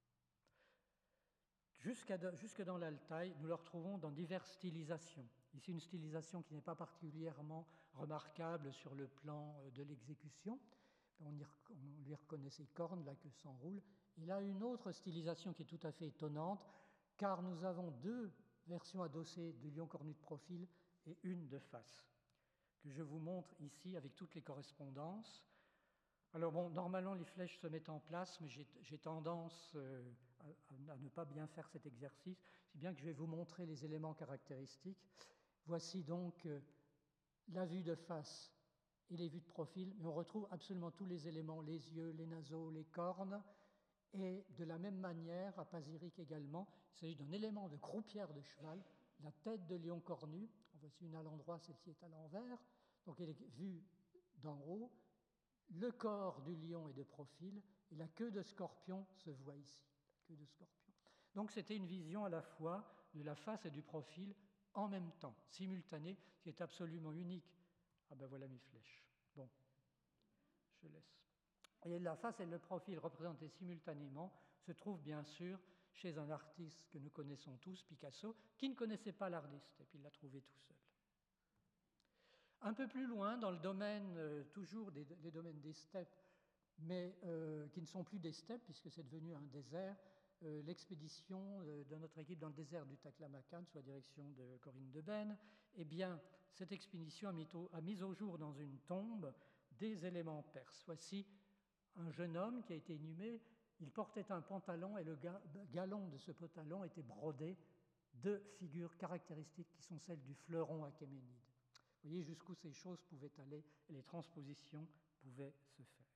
Jusqu'à, jusque dans l'Altaï, nous le retrouvons dans diverses stylisations. Ici, une stylisation qui n'est pas particulièrement remarquable sur le plan de l'exécution. On, y, on lui reconnaît ses cornes, la queue s'enroule. Il a une autre stylisation qui est tout à fait étonnante, car nous avons deux versions adossées du lion cornu de profil et une de face, que je vous montre ici avec toutes les correspondances. Alors bon, normalement les flèches se mettent en place, mais j'ai, j'ai tendance euh, à, à ne pas bien faire cet exercice, si bien que je vais vous montrer les éléments caractéristiques. Voici donc euh, la vue de face et les vues de profil, mais on retrouve absolument tous les éléments, les yeux, les naseaux, les cornes, et de la même manière, à Paséric également, il s'agit d'un élément de croupière de cheval, la tête de lion cornu, en voici une à l'endroit, celle-ci est à l'envers, donc elle est vue d'en haut, le corps du lion est de profil, et la queue de scorpion se voit ici, la queue de scorpion. Donc c'était une vision à la fois de la face et du profil en même temps, simultanée, qui est absolument unique. Ah ben voilà mes flèches. Bon, je laisse. Et la face et le profil représentés simultanément se trouvent bien sûr chez un artiste que nous connaissons tous, Picasso, qui ne connaissait pas l'art des steppes, il l'a trouvé tout seul. Un peu plus loin, dans le domaine, euh, toujours des les domaines des steppes, mais euh, qui ne sont plus des steppes, puisque c'est devenu un désert, euh, l'expédition euh, de notre équipe dans le désert du Taklamakan, sous la direction de Corinne Debène, eh bien, cette expédition a mis, au, a mis au jour dans une tombe des éléments perses. Voici un jeune homme qui a été inhumé. Il portait un pantalon et le ga, galon de ce pantalon était brodé de figures caractéristiques qui sont celles du fleuron achéménide. Vous voyez jusqu'où ces choses pouvaient aller et les transpositions pouvaient se faire.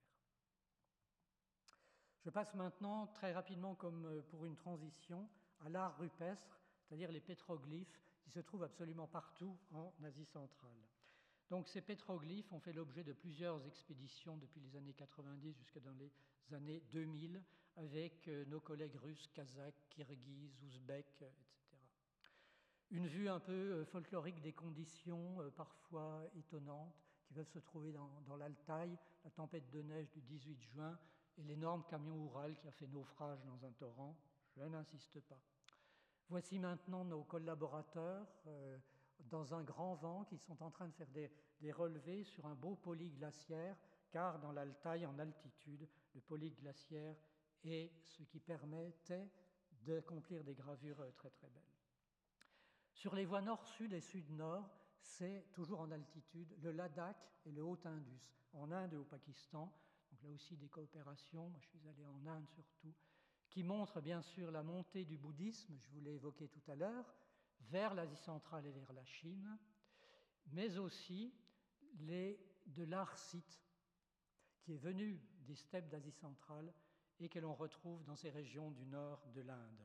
Je passe maintenant très rapidement, comme pour une transition, à l'art rupestre, c'est-à-dire les pétroglyphes qui se trouvent absolument partout en Asie centrale. Donc ces pétroglyphes ont fait l'objet de plusieurs expéditions depuis les années quatre-vingt-dix jusque dans les années deux mille avec nos collègues russes, kazakhs, kirghizes, ouzbeks, et cetera. Une vue un peu folklorique des conditions parfois étonnantes qui peuvent se trouver dans, dans l'Altaï, la tempête de neige du dix-huit juin et l'énorme camion Oural qui a fait naufrage dans un torrent. Je n'insiste pas. Voici maintenant nos collaborateurs euh, dans un grand vent qui sont en train de faire des, des relevés sur un beau polyglaciaire, car dans l'Altaï, en altitude, le polyglaciaire est ce qui permettait d'accomplir des gravures très très belles. Sur les voies nord-sud et sud-nord, c'est toujours en altitude le Ladakh et le Haut-Indus, en Inde et au Pakistan. Donc là aussi des coopérations, moi je suis allé en Inde surtout, qui montrent bien sûr la montée du bouddhisme, je vous l'ai évoqué tout à l'heure, vers l'Asie centrale et vers la Chine, mais aussi les, de l'art scythe, qui est venu des steppes d'Asie centrale et que l'on retrouve dans ces régions du nord de l'Inde.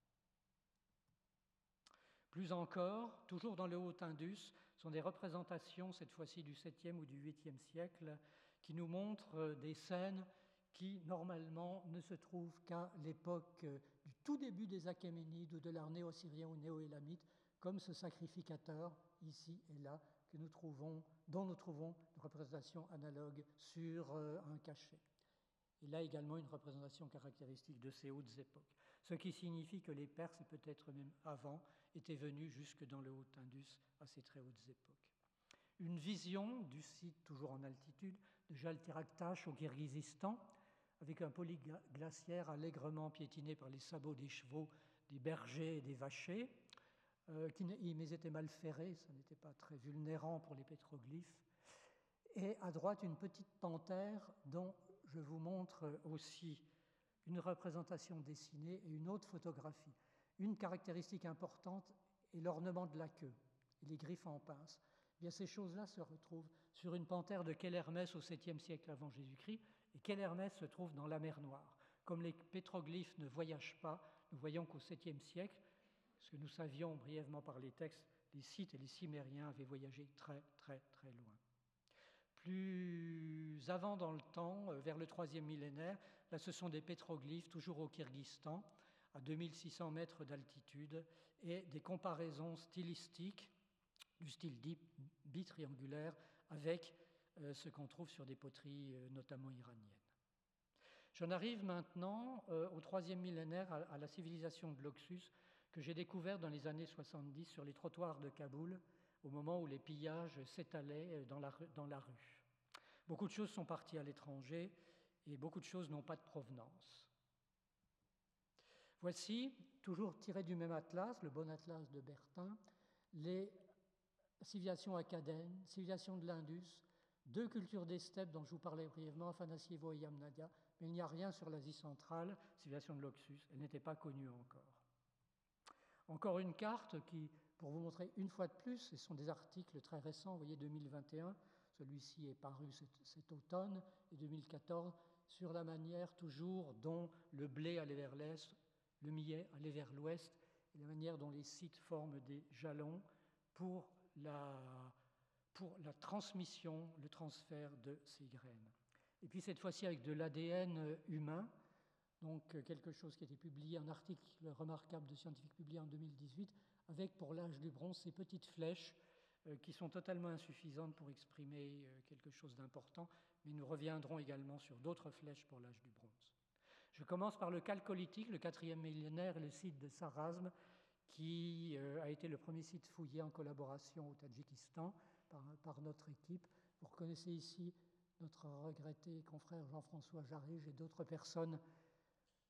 Plus encore, toujours dans le Haut-Indus, sont des représentations, cette fois-ci du septième ou du huitième siècle, qui nous montrent des scènes qui, normalement, ne se trouvent qu'à l'époque du tout début des Achéménides ou de l'art néo-assyrien ou néo-élamite, comme ce sacrificateur, ici et là, que nous trouvons, dont nous trouvons une représentation analogue sur un cachet. Et là également une représentation caractéristique de ces hautes époques. Ce qui signifie que les Perses, et peut-être même avant, étaient venus jusque dans le Haut-Indus à ces très hautes époques. Une vision du site, toujours en altitude, de Jaltiraktash au Kirghizistan, avec un polyglaciaire allègrement piétiné par les sabots des chevaux, des bergers et des vachers, euh, qui mais étaient mal ferrés, ça n'était pas très vulnérant pour les pétroglyphes. Et à droite, une petite panthère dont je vous montre aussi une représentation dessinée et une autre photographie. Une caractéristique importante est l'ornement de la queue et les griffes en pince. Eh bien, ces choses-là se retrouvent sur une panthère de Kelhermès au septième siècle avant Jésus-Christ, et Kelhermès se trouve dans la mer Noire. Comme les pétroglyphes ne voyagent pas, nous voyons qu'au septième siècle, ce que nous savions brièvement par les textes, les Scythes et les Cimériens avaient voyagé très, très, très loin. Plus avant dans le temps, vers le troisième millénaire, là ce sont des pétroglyphes, toujours au Kirghizistan, à deux mille six cents mètres d'altitude, et des comparaisons stylistiques du style bitriangulaire avec euh, ce qu'on trouve sur des poteries, euh, notamment iraniennes. J'en arrive maintenant euh, au troisième millénaire, à, à la civilisation de l'Oxus, que j'ai découvert dans les années soixante-dix sur les trottoirs de Kaboul, au moment où les pillages s'étalaient dans la, dans la rue. Beaucoup de choses sont parties à l'étranger et beaucoup de choses n'ont pas de provenance. Voici, toujours tiré du même atlas, le bon atlas de Bertin, les civilisations acadiennes, civilisations de l'Indus, deux cultures des steppes dont je vous parlais brièvement, Afanassievo et Yamnadia, mais il n'y a rien sur l'Asie centrale, civilisation de l'Oxus, elle n'était pas connue encore. Encore une carte qui, pour vous montrer une fois de plus, ce sont des articles très récents, vous voyez deux mille vingt et un, celui-ci est paru cet, cet automne, et deux mille quatorze, sur la manière toujours dont le blé allait vers l'est, le millet allait vers l'ouest, et la manière dont les sites forment des jalons pour la, pour la transmission, le transfert de ces graines. Et puis cette fois-ci avec de l'A D N humain, donc quelque chose qui a été publié, un article remarquable de scientifiques publié en deux mille dix-huit, avec pour l'âge du bronze ces petites flèches euh, qui sont totalement insuffisantes pour exprimer euh, quelque chose d'important, mais nous reviendrons également sur d'autres flèches pour l'âge du bronze. Je commence par le chalcolithique, le quatrième millénaire, et le site de Sarasme, qui euh, a été le premier site fouillé en collaboration au Tadjikistan par, par notre équipe. Vous reconnaissez ici notre regretté confrère Jean-François Jarige et d'autres personnes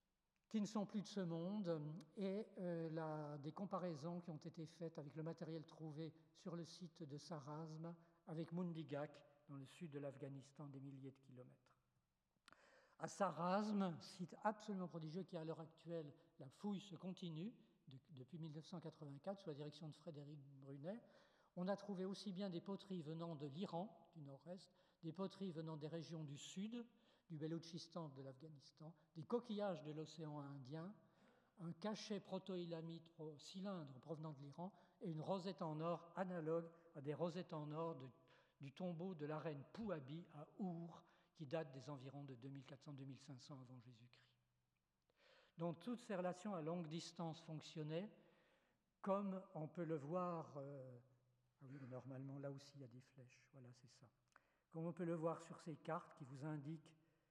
qui ne sont plus de ce monde, et euh, la, des comparaisons qui ont été faites avec le matériel trouvé sur le site de Sarasme, avec Mundigak, dans le sud de l'Afghanistan, des milliers de kilomètres. À Sarasme, site absolument prodigieux qui, à l'heure actuelle, la fouille se continue, de, depuis mille neuf cent quatre-vingt-quatre, sous la direction de Frédéric Brunet, on a trouvé aussi bien des poteries venant de l'Iran, du nord-est, des poteries venant des régions du sud, du Beloutchistan, de l'Afghanistan, des coquillages de l'océan Indien, un cachet protoïlamite cylindre provenant de l'Iran et une rosette en or analogue à des rosettes en or de, du tombeau de la reine Pouabi à Our, qui date des environs de deux mille quatre cents à deux mille cinq cents avant Jésus-Christ. Donc toutes ces relations à longue distance fonctionnaient, comme on peut le voir... Euh, ah oui, normalement, là aussi, il y a des flèches. Voilà, c'est ça. Comme on peut le voir sur ces cartes qui vous indiquent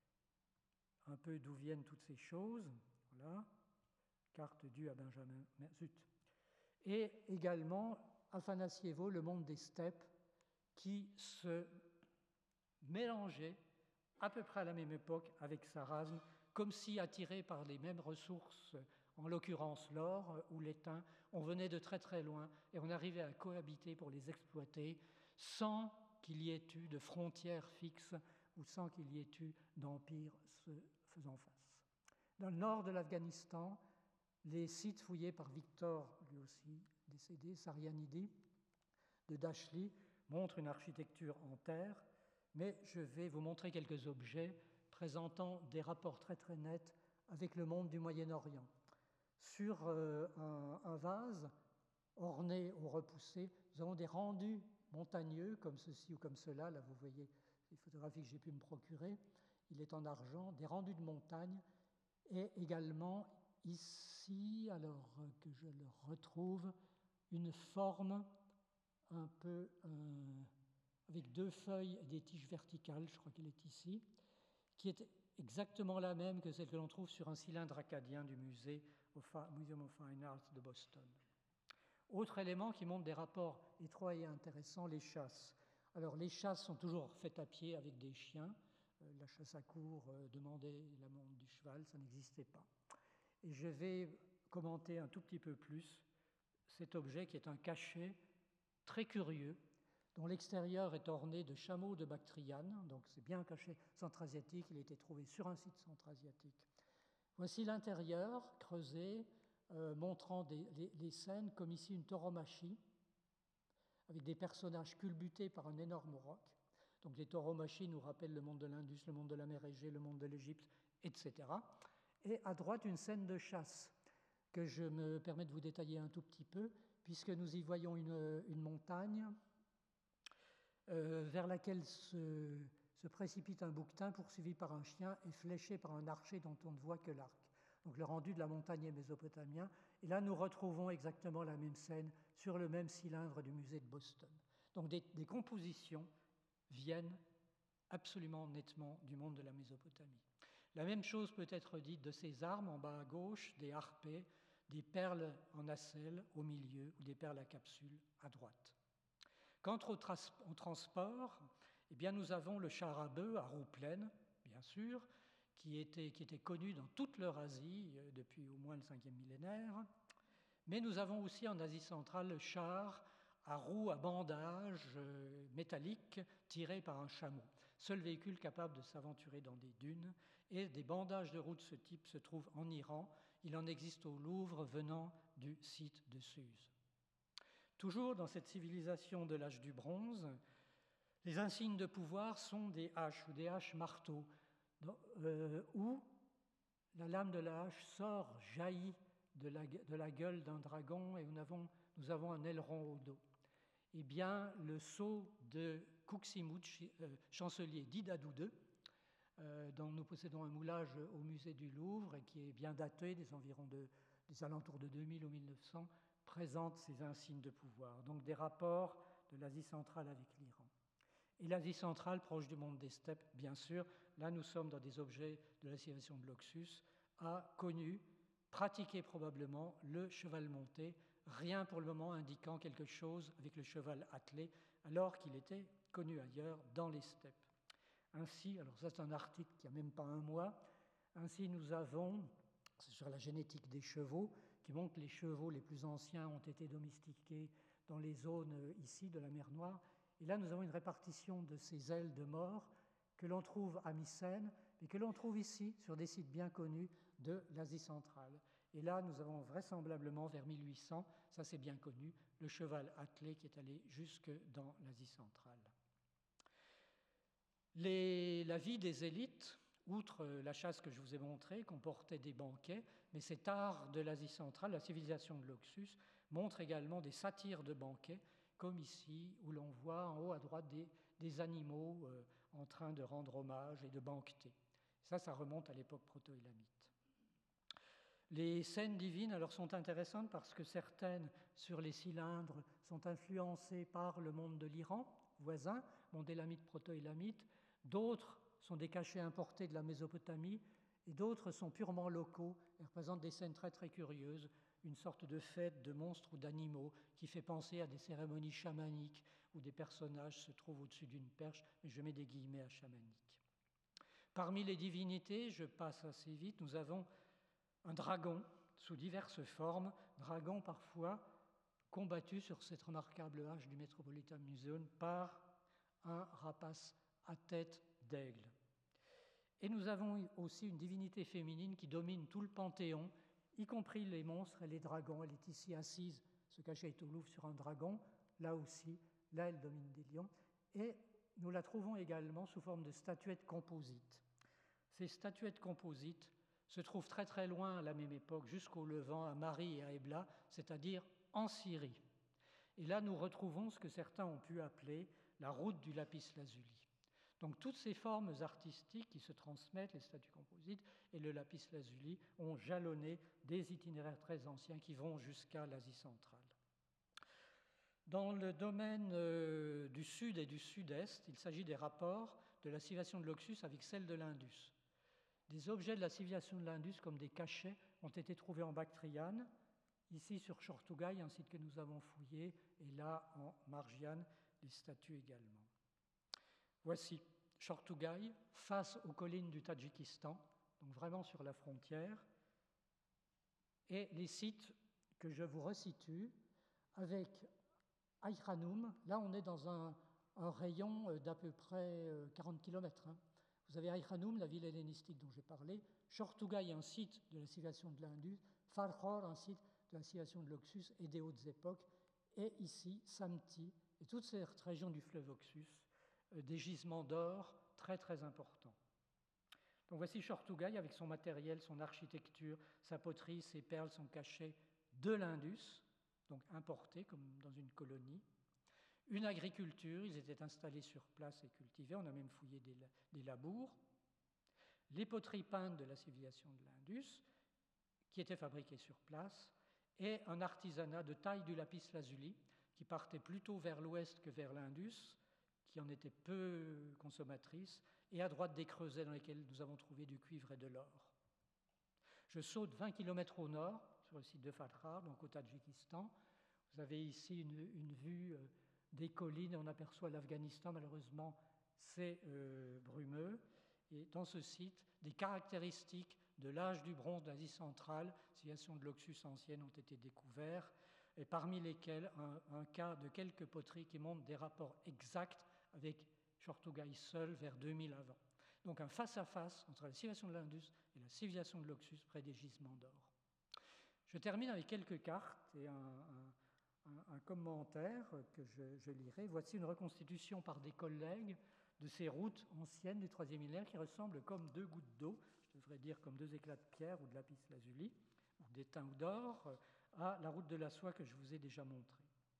un peu d'où viennent toutes ces choses. Voilà, carte due à Benjamin Zut. Et également, Afanassievo, le monde des steppes, qui se mélangeait à peu près à la même époque avec Sarasme, comme si attiré par les mêmes ressources, en l'occurrence l'or ou l'étain, on venait de très très loin et on arrivait à cohabiter pour les exploiter sans qu'il y ait eu de frontières fixes ou sans qu'il y ait eu d'empire se faisant face. Dans le nord de l'Afghanistan, les sites fouillés par Victor, lui aussi décédé, Sarianidi, de Dashli, montrent une architecture en terre, mais je vais vous montrer quelques objets présentant des rapports très très nets avec le monde du Moyen-Orient. Sur euh, un, un vase orné ou repoussé, nous avons des rendus montagneux comme ceci ou comme cela. Là, vous voyez les photographies que j'ai pu me procurer. Il est en argent, des rendus de montagne et également ici, alors que je le retrouve, une forme un peu euh, avec deux feuilles et des tiges verticales, je crois qu'elle est ici, qui est exactement la même que celle que l'on trouve sur un cylindre acadien du musée au Museum of Fine Arts de Boston. Autre élément qui montre des rapports étroits et intéressants, les chasses. Alors les chasses sont toujours faites à pied avec des chiens. Euh, la chasse à courre, euh, demander la monte du cheval, ça n'existait pas. Et je vais commenter un tout petit peu plus cet objet qui est un cachet très curieux, dont l'extérieur est orné de chameaux de Bactriane, donc c'est bien un cachet centra-asiatique, il a été trouvé sur un site centra-asiatique. Voici l'intérieur creusé, euh, montrant des, les, les scènes comme ici une tauromachie, avec des personnages culbutés par un énorme roc. Donc les tauromachie nous rappellent le monde de l'Indus, le monde de la mer Égée, le monde de l'Égypte, et cetera. Et à droite, une scène de chasse que je me permets de vous détailler un tout petit peu, puisque nous y voyons une, une montagne euh, vers laquelle se, se précipite un bouquetin poursuivi par un chien et fléché par un archer dont on ne voit que l'arc. Donc le rendu de la montagne est mésopotamien. Et là, nous retrouvons exactement la même scène sur le même cylindre du musée de Boston. Donc des, des compositions viennent absolument nettement du monde de la Mésopotamie. La même chose peut être dite de ces armes en bas à gauche, des harpées, des perles en nacelle au milieu ou des perles à capsule à droite. Quant au, tras- au transport, eh bien, nous avons le char à bœuf à roues pleines, bien sûr, qui était, qui était connu dans toute l'Eurasie euh, depuis au moins le cinquième millénaire, mais nous avons aussi en Asie centrale le char à roues à bandage euh, métallique tiré par un chameau, seul véhicule capable de s'aventurer dans des dunes, et des bandages de roues de ce type se trouvent en Iran. Il en existe au Louvre venant du site de Suse. Toujours dans cette civilisation de l'âge du bronze, les insignes de pouvoir sont des haches ou des haches marteaux, euh, où la lame de la hache sort, jaillit de la, de la gueule d'un dragon et nous avons, nous avons un aileron au dos. Eh bien, le sceau de Kuximut, euh, chancelier d'Idadou deux, euh, dont nous possédons un moulage au musée du Louvre et qui est bien daté des environs de, des alentours de deux mille ou mille neuf cents, présente ces insignes de pouvoir. Donc des rapports de l'Asie centrale avec l'Iran. Et l'Asie centrale, proche du monde des steppes, bien sûr, là nous sommes dans des objets de la civilisation de l'Oxus, a connu, pratiqué probablement le cheval monté, rien pour le moment indiquant quelque chose avec le cheval attelé, alors qu'il était connu ailleurs dans les steppes. Ainsi, alors ça c'est un article qui n'a même pas un mois, ainsi nous avons c'est sur la génétique des chevaux, qui montre que les chevaux les plus anciens ont été domestiqués dans les zones ici de la mer Noire. Et là, nous avons une répartition de ces ailes de mort que l'on trouve à Mycène, mais que l'on trouve ici, sur des sites bien connus de l'Asie centrale. Et là, nous avons vraisemblablement, vers mille huit cents, ça c'est bien connu, le cheval attelé qui est allé jusque dans l'Asie centrale. Les, la vie des élites, outre la chasse que je vous ai montrée, comportait des banquets, mais cet art de l'Asie centrale, la civilisation de l'Oxus, montre également des satires de banquets, comme ici, où l'on voit en haut à droite des, des animaux euh, en train de rendre hommage et de banqueter. Ça, ça remonte à l'époque proto-élamite. Les scènes divines alors sont intéressantes parce que certaines sur les cylindres sont influencées par le monde de l'Iran voisin, monde élamite, proto-élamite, d'autres sont des cachets importés de la Mésopotamie et d'autres sont purement locaux et représentent des scènes très très curieuses, une sorte de fête de monstres ou d'animaux qui fait penser à des cérémonies chamaniques où des personnages se trouvent au-dessus d'une perche, mais je mets des guillemets à chamanique. Parmi les divinités, je passe assez vite, nous avons un dragon sous diverses formes, dragon parfois combattu sur cette remarquable hache du Metropolitan Museum par un rapace à tête d'aigle. Et nous avons aussi une divinité féminine qui domine tout le panthéon, y compris les monstres et les dragons. Elle est ici assise, ce cachet est au Louvre sur un dragon, là aussi, là elle domine des lions. Et nous la trouvons également sous forme de statuettes composites. Ces statuettes composites se trouvent très très loin à la même époque, jusqu'au Levant, à Mari et à Ebla, c'est-à-dire en Syrie. Et là, nous retrouvons ce que certains ont pu appeler la route du lapis-lazuli. Donc toutes ces formes artistiques qui se transmettent, les statues composites et le lapis-lazuli, ont jalonné des itinéraires très anciens qui vont jusqu'à l'Asie centrale. Dans le domaine euh, du sud et du sud-est, il s'agit des rapports de la civilisation de l'Oxus avec celle de l'Indus. Des objets de la civilisation de l'Indus, comme des cachets, ont été trouvés en Bactriane, ici sur Chortougaï, un site que nous avons fouillé, et là en Margiane, les statues également. Voici Chortougaï, face aux collines du Tadjikistan, donc vraiment sur la frontière, et les sites que je vous resitue avec Aïkhanoum. Là, on est dans un, un rayon d'à peu près quarante kilomètres. Hein. Vous avez Aïkhanoum, la ville hellénistique dont j'ai parlé, Chortougaï, un site de la civilisation de l'Indus, Farkhor, un site de la civilisation de l'Oxus et des hautes époques, et ici, Samti, et toute cette région du fleuve Oxus, euh, des gisements d'or très très importants. Donc voici Chortougaï avec son matériel, son architecture, sa poterie, ses perles, son cachet de l'Indus, donc importé comme dans une colonie. Une agriculture, ils étaient installés sur place et cultivés, on a même fouillé des, des labours. Les poteries peintes de la civilisation de l'Indus, qui étaient fabriquées sur place, et un artisanat de taille du lapis-lazuli, qui partait plutôt vers l'ouest que vers l'Indus, qui en était peu consommatrice, et à droite des creusets dans lesquels nous avons trouvé du cuivre et de l'or. Je saute vingt kilomètres au nord, sur le site de Farkhar, donc au Tadjikistan. Vous avez ici une, une vue euh, des collines, on aperçoit l'Afghanistan, malheureusement c'est euh, brumeux. Et dans ce site, des caractéristiques de l'âge du bronze d'Asie centrale, civilisation de l'Oxus ancienne, ont été découverts, et parmi lesquels un, un cas de quelques poteries qui montrent des rapports exacts avec Chortougaï seul vers deux mille avant. Donc un face-à-face entre la civilisation de l'Indus et la civilisation de l'Oxus près des gisements d'or. Je termine avec quelques cartes et un, un, un, un commentaire que je, je lirai. Voici une reconstitution par des collègues de ces routes anciennes du troisième millénaire qui ressemblent comme deux gouttes d'eau, je devrais dire comme deux éclats de pierre ou de lapis-lazuli, ou d'étain ou d'or, à la route de la soie que je vous ai déjà montrée.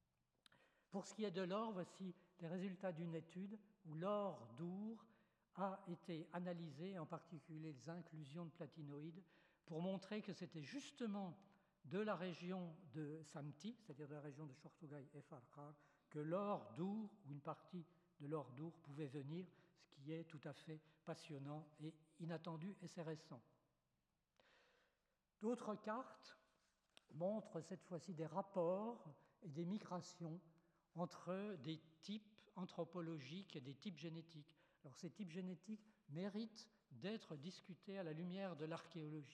Pour ce qui est de l'or, voici les résultats d'une étude où l'or d'Our a été analysé, en particulier les inclusions de platinoïdes, pour montrer que c'était justement de la région de Samti, c'est-à-dire de la région de Chortougaï et Farkhar, que l'or d'Our, ou une partie de l'or d'Our, pouvait venir, ce qui est tout à fait passionnant et inattendu, et c'est récent. D'autres cartes montrent cette fois-ci des rapports et des migrations entre des types anthropologiques et des types génétiques. Alors ces types génétiques méritent d'être discutés à la lumière de l'archéologie.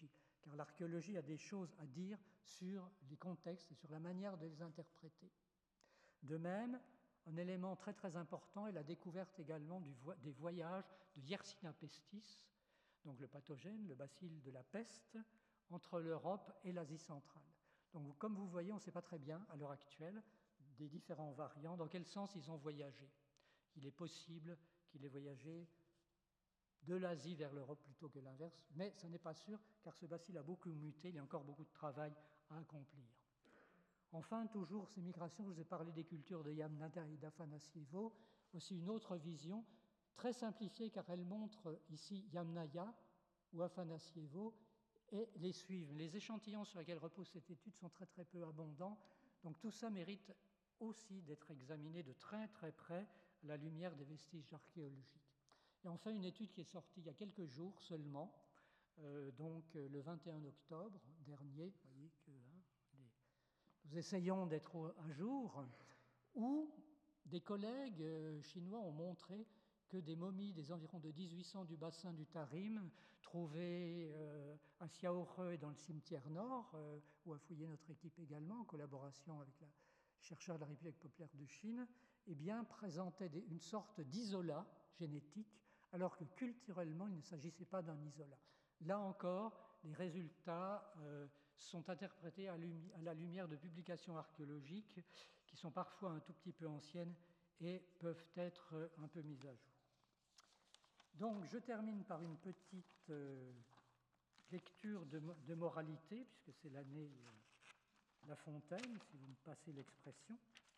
car l'archéologie a des choses à dire sur les contextes et sur la manière de les interpréter. De même, un élément très très important est la découverte également du vo- des voyages de Yersinia pestis, donc le pathogène, le bacille de la peste, entre l'Europe et l'Asie centrale. Donc comme vous voyez, on ne sait pas très bien à l'heure actuelle des différents variants, dans quel sens ils ont voyagé. Il est possible qu'il ait voyagé de l'Asie vers l'Europe plutôt que l'inverse, mais ce n'est pas sûr car ce bacille a beaucoup muté, il y a encore beaucoup de travail à accomplir. Enfin, toujours ces migrations, je vous ai parlé des cultures de Yamnaya et d'Afanassievo, aussi une autre vision, très simplifiée car elle montre ici Yamnaya ou Afanassievo et les suivent. Les échantillons sur lesquels repose cette étude sont très très peu abondants, donc tout ça mérite aussi d'être examiné de très très près à la lumière des vestiges archéologiques. Et enfin, une étude qui est sortie il y a quelques jours seulement, euh, donc euh, le vingt et un octobre dernier, vous voyez que hein, les... nous essayons d'être à jour, où des collègues euh, chinois ont montré que des momies des environs de dix-huit cents du bassin du Tarim, trouvées euh, à Xiaohe dans le cimetière nord, euh, où a fouillé notre équipe également, en collaboration avec la chercheur de la République populaire de Chine, eh bien, présentaient des, une sorte d'isolat génétique, alors que culturellement, il ne s'agissait pas d'un isolat. Là encore, les résultats euh, sont interprétés à, lumi- à la lumière de publications archéologiques qui sont parfois un tout petit peu anciennes et peuvent être un peu mises à jour. Donc, je termine par une petite euh, lecture de, de moralité, puisque c'est l'année euh, La Fontaine, si vous me passez l'expression.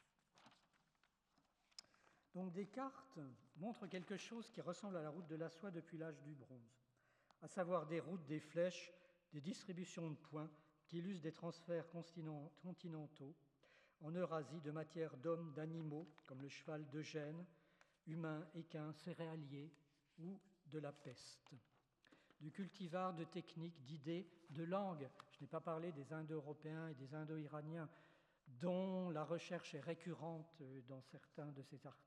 Donc Descartes montre quelque chose qui ressemble à la route de la soie depuis l'âge du bronze, à savoir des routes, des flèches, des distributions de points qui illustrent des transferts continentaux en Eurasie de matières d'hommes, d'animaux, comme le cheval d'Eugène, humains, équins, céréaliers ou de la peste. De cultivars, de techniques, d'idées, de langues. Je n'ai pas parlé des Indo-Européens et des Indo-Iraniens, dont la recherche est récurrente dans certains de ces articles.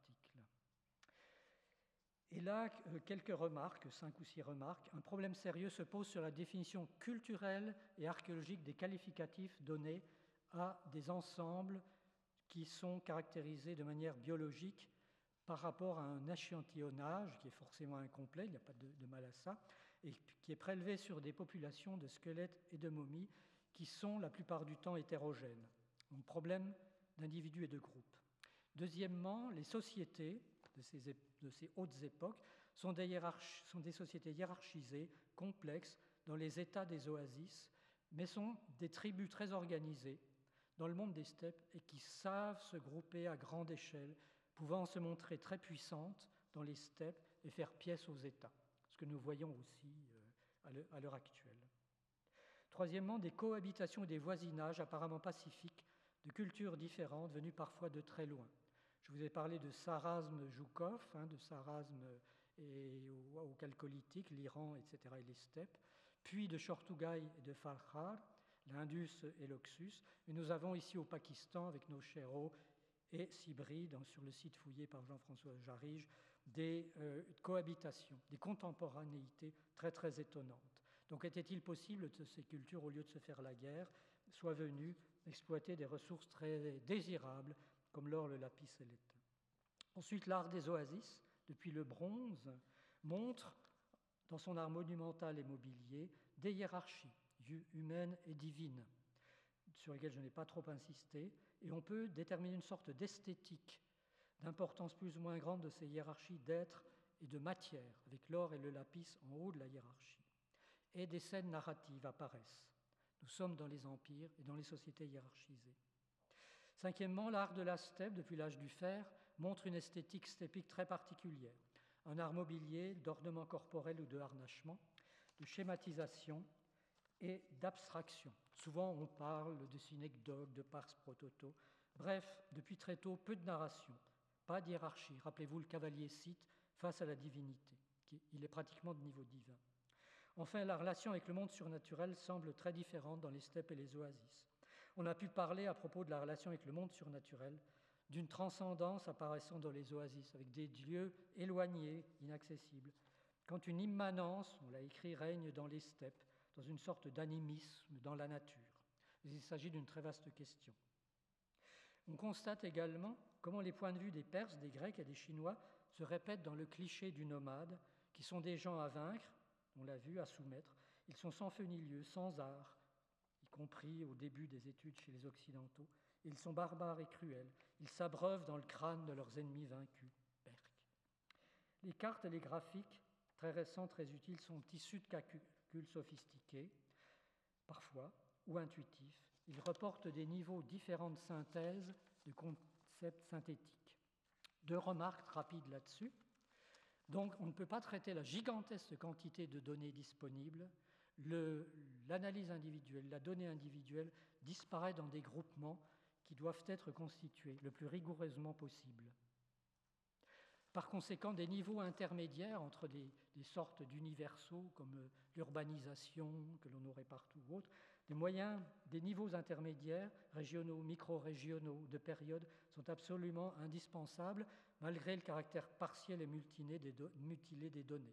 Et là, quelques remarques, cinq ou six remarques. Un problème sérieux se pose sur la définition culturelle et archéologique des qualificatifs donnés à des ensembles qui sont caractérisés de manière biologique par rapport à un échantillonnage qui est forcément incomplet, il n'y a pas de, de mal à ça, et qui est prélevé sur des populations de squelettes et de momies qui sont la plupart du temps hétérogènes. Donc problème d'individus et de groupes. Deuxièmement, les sociétés de ces, de ces hautes époques sont des, hiérarch- sont des sociétés hiérarchisées, complexes, dans les états des oasis, mais sont des tribus très organisées dans le monde des steppes et qui savent se grouper à grande échelle, pouvant se montrer très puissantes dans les steppes et faire pièce aux États, ce que nous voyons aussi euh, à l'heure actuelle. Troisièmement, des cohabitations et des voisinages apparemment pacifiques de cultures différentes venues parfois de très loin. Je vous ai parlé de Sarasme Joukov, hein, de Sarasme et au, au Chalcolithique, l'Iran, et cetera, et les steppes, puis de Chortougaï et de Farhar, l'Indus et l'Oxus. Et nous avons ici au Pakistan, avec nos Chéros et Sibri, sur le site fouillé par Jean-François Jarige, des euh, cohabitations, des contemporanéités très très étonnantes. Donc était-il possible que ces cultures, au lieu de se faire la guerre, soient venues exploiter des ressources très désirables comme l'or, le lapis et l'étain. Ensuite, l'art des oasis, depuis le bronze, montre dans son art monumental et mobilier des hiérarchies humaines et divines, sur lesquelles je n'ai pas trop insisté, et on peut déterminer une sorte d'esthétique, d'importance plus ou moins grande de ces hiérarchies d'êtres et de matière, avec l'or et le lapis en haut de la hiérarchie. Et des scènes narratives apparaissent. Nous sommes dans les empires et dans les sociétés hiérarchisées. Cinquièmement, l'art de la steppe, depuis l'âge du fer, montre une esthétique steppique très particulière. Un art mobilier, d'ornement corporel ou de harnachement, de schématisation et d'abstraction. Souvent, on parle de synecdoque, de pars prototo. Bref, depuis très tôt, peu de narration, pas de hiérarchie. Rappelez-vous le cavalier scythe face à la divinité. Il est pratiquement de niveau divin. Enfin, la relation avec le monde surnaturel semble très différente dans les steppes et les oasis. On a pu parler, à propos de la relation avec le monde surnaturel, d'une transcendance apparaissant dans les oasis, avec des lieux éloignés, inaccessibles, quand une immanence, on l'a écrit, règne dans les steppes, dans une sorte d'animisme dans la nature. Mais il s'agit d'une très vaste question. On constate également comment les points de vue des Perses, des Grecs et des Chinois se répètent dans le cliché du nomade, qui sont des gens à vaincre, on l'a vu, à soumettre. Ils sont sans feu ni lieu, sans art, y compris au début des études chez les Occidentaux. Ils sont barbares et cruels. Ils s'abreuvent dans le crâne de leurs ennemis vaincus. Berk. Les cartes et les graphiques, très récents, très utiles, sont issus de calculs sophistiqués, parfois, ou intuitifs. Ils reportent des niveaux différents de synthèse de concepts synthétiques. Deux remarques rapides là-dessus. Donc, on ne peut pas traiter la gigantesque quantité de données disponibles. Le, l'analyse individuelle, la donnée individuelle disparaît dans des groupements qui doivent être constitués le plus rigoureusement possible. Par conséquent, des niveaux intermédiaires entre des, des sortes d'universaux comme l'urbanisation que l'on aurait partout ou autre, des moyens, des niveaux intermédiaires, régionaux, micro-régionaux, de périodes, sont absolument indispensables malgré le caractère partiel et mutilé des, do- mutilé des données.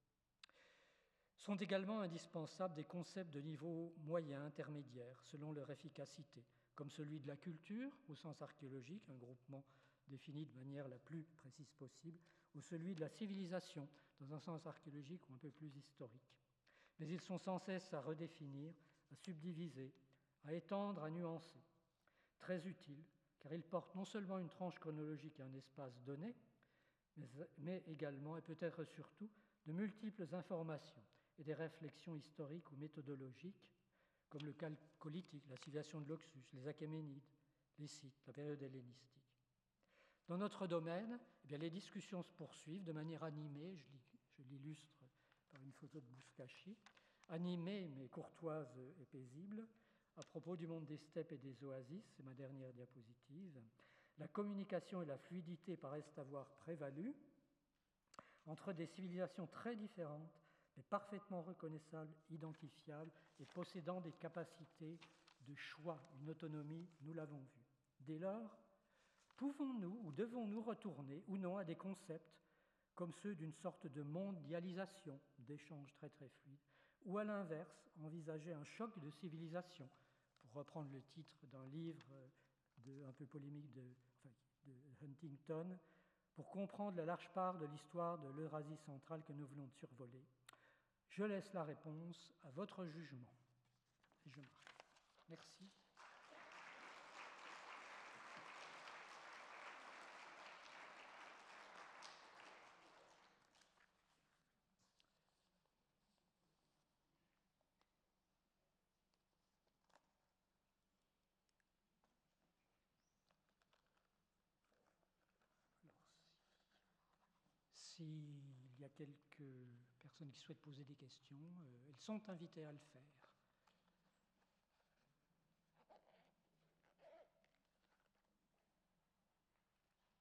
Sont également indispensables des concepts de niveau moyen, intermédiaire, selon leur efficacité, comme celui de la culture, au sens archéologique, un groupement défini de manière la plus précise possible, ou celui de la civilisation, dans un sens archéologique ou un peu plus historique. Mais ils sont sans cesse à redéfinir, à subdiviser, à étendre, à nuancer. Très utiles, car ils portent non seulement une tranche chronologique et un espace donné, mais, mais également, et peut-être surtout, de multiples informations et des réflexions historiques ou méthodologiques, comme le chalcolithique, la civilisation de l'Oxus, les Achéménides, les Scythes, la période hellénistique. Dans notre domaine, eh bien, les discussions se poursuivent de manière animée, je, je l'illustre par une photo de Bouskachi, animée mais courtoise et paisible, à propos du monde des steppes et des oasis, c'est ma dernière diapositive. La communication et la fluidité paraissent avoir prévalu entre des civilisations très différentes, mais parfaitement reconnaissables, identifiables et possédant des capacités de choix, une autonomie, nous l'avons vu. Dès lors, pouvons-nous ou devons-nous retourner ou non à des concepts comme ceux d'une sorte de mondialisation, d'échanges très très fluides, ou à l'inverse, envisager un choc de civilisation, pour reprendre le titre d'un livre de, un peu polémique de, enfin, de Huntington, pour comprendre la large part de l'histoire de l'Eurasie centrale que nous venons de survoler. Je laisse la réponse à votre jugement. Et je m'arrête. Merci. S'il y a quelques personnes qui souhaitent poser des questions, euh, elles sont invitées à le faire. Oui ?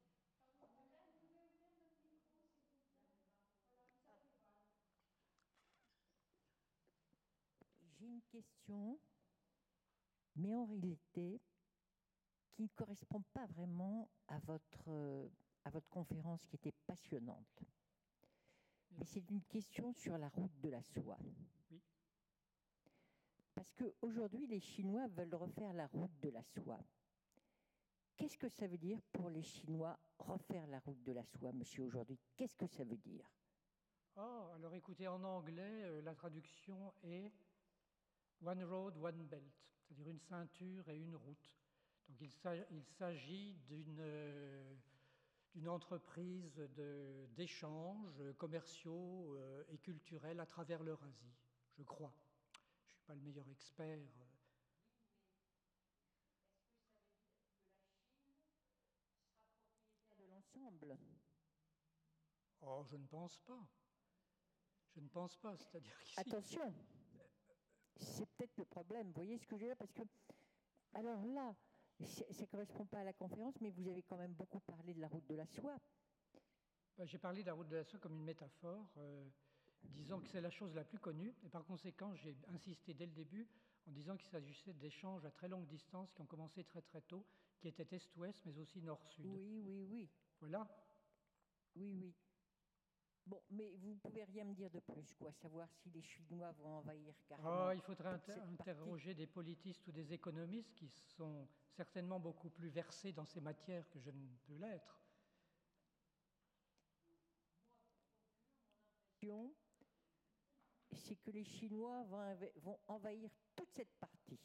J'ai une question, mais en réalité, qui ne correspond pas vraiment à votre, à votre conférence qui était passionnante. Mais c'est une question sur la route de la soie. Oui. Parce qu'aujourd'hui, les Chinois veulent refaire la route de la soie. Qu'est-ce que ça veut dire pour les Chinois refaire la route de la soie, monsieur, aujourd'hui? Qu'est-ce que ça veut dire? Oh, alors écoutez, en anglais, euh, la traduction est One Road, One Belt, c'est-à-dire une ceinture et une route. Donc il, s'a- il s'agit d'une, euh, d'une entreprise de, d'échanges commerciaux euh, et culturels à travers l'Eurasie, je crois. Je ne suis pas le meilleur expert. euh. De l'ensemble. Oh, je ne pense pas. Je ne pense pas, c'est-à-dire qu'ici... Attention, c'est peut-être le problème, vous voyez ce que je veux dire? Parce que, alors là, ça ne correspond pas à la conférence, mais vous avez quand même beaucoup parlé de la route de la soie. Ben, j'ai parlé de la route de la soie comme une métaphore, euh, disant que c'est la chose la plus connue, et par conséquent, j'ai insisté dès le début en disant qu'il s'agissait d'échanges à très longue distance qui ont commencé très très tôt, qui étaient est-ouest, mais aussi nord-sud. Oui, oui, oui. Voilà. Oui, oui. Bon, mais vous ne pouvez rien me dire de plus, quoi. Savoir si les Chinois vont envahir carrément. Oh, il faudrait toute inter- cette interroger des politistes ou des économistes qui sont certainement beaucoup plus versés dans ces matières que je ne peux l'être. C'est que les Chinois vont, env- vont envahir toute cette partie.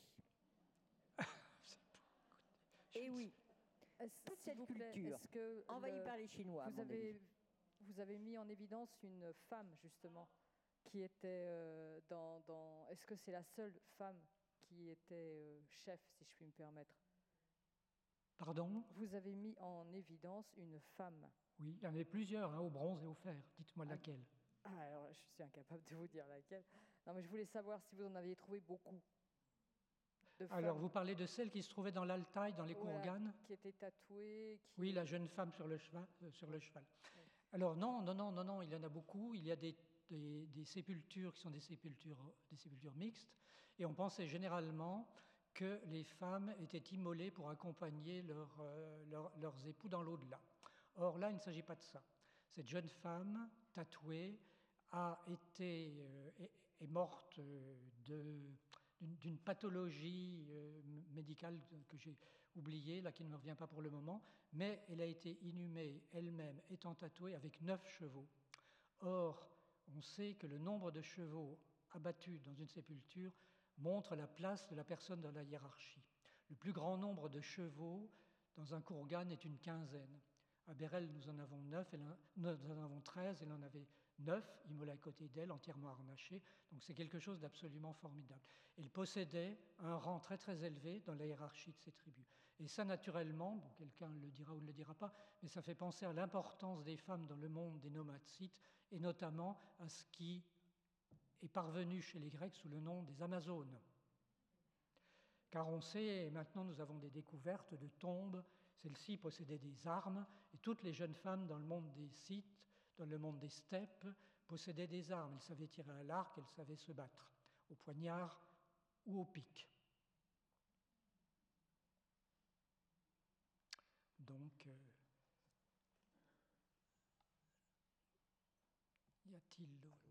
Et oui, toute S'il cette vous plaît, culture est-ce que envahie le- par les Chinois. à vous mon avez, avis. vous avez mis en évidence une femme, justement, qui était euh, dans... dans- Est-ce que c'est la seule femme qui était euh, chef, si je puis me permettre? Pardon? Vous avez mis en évidence une femme. Oui, il y en avait plusieurs, hein, au bronze et au fer. Dites-moi Ah. laquelle. Ah, alors, je suis incapable de vous dire laquelle. Non, mais je voulais savoir si vous en aviez trouvé beaucoup. De Alors, femmes, vous parlez de celle qui se trouvait dans l'Altaï, dans les voilà, Kourganes? qui était tatouée. Qui... Oui, la jeune femme sur le cheval. euh, sur le cheval. Oui. Alors non, non, non, non, non, il y en a beaucoup. Il y a des, des- des sépultures qui sont des sépultures, des sépultures mixtes. Et on pensait généralement que les femmes étaient immolées pour accompagner leur, euh, leur- leurs époux dans l'au-delà. Or là, il ne s'agit pas de ça. Cette jeune femme tatouée a été, euh, est, est morte euh, de- d'une d'une pathologie euh, médicale que j'ai oubliée, là qui ne me revient pas pour le moment, mais elle a été inhumée elle-même étant tatouée avec neuf chevaux. Or, on sait que le nombre de chevaux abattus dans une sépulture montre la place de la personne dans la hiérarchie. Le plus grand nombre de chevaux dans un kourgan est une quinzaine. À Bérel, nous en avons neuf, elle en, nous en avons treize, elle en avait neuf, immolés à côté d'elle, entièrement harnachés. Donc c'est quelque chose d'absolument formidable. Elle possédait un rang très très élevé dans la hiérarchie de ces tribus. Et ça, naturellement, bon, quelqu'un le dira ou ne le dira pas, mais ça fait penser à l'importance des femmes dans le monde des nomades scythes, et notamment à ce qui est parvenu chez les Grecs sous le nom des Amazones. Car on sait, et maintenant nous avons des découvertes de tombes, celles-ci possédaient des armes, et toutes les jeunes femmes dans le monde des Scythes, dans le monde des steppes, possédaient des armes. Elles savaient tirer à l'arc, elles savaient se battre, au poignard ou au pic. Donc, euh, y a-t-il...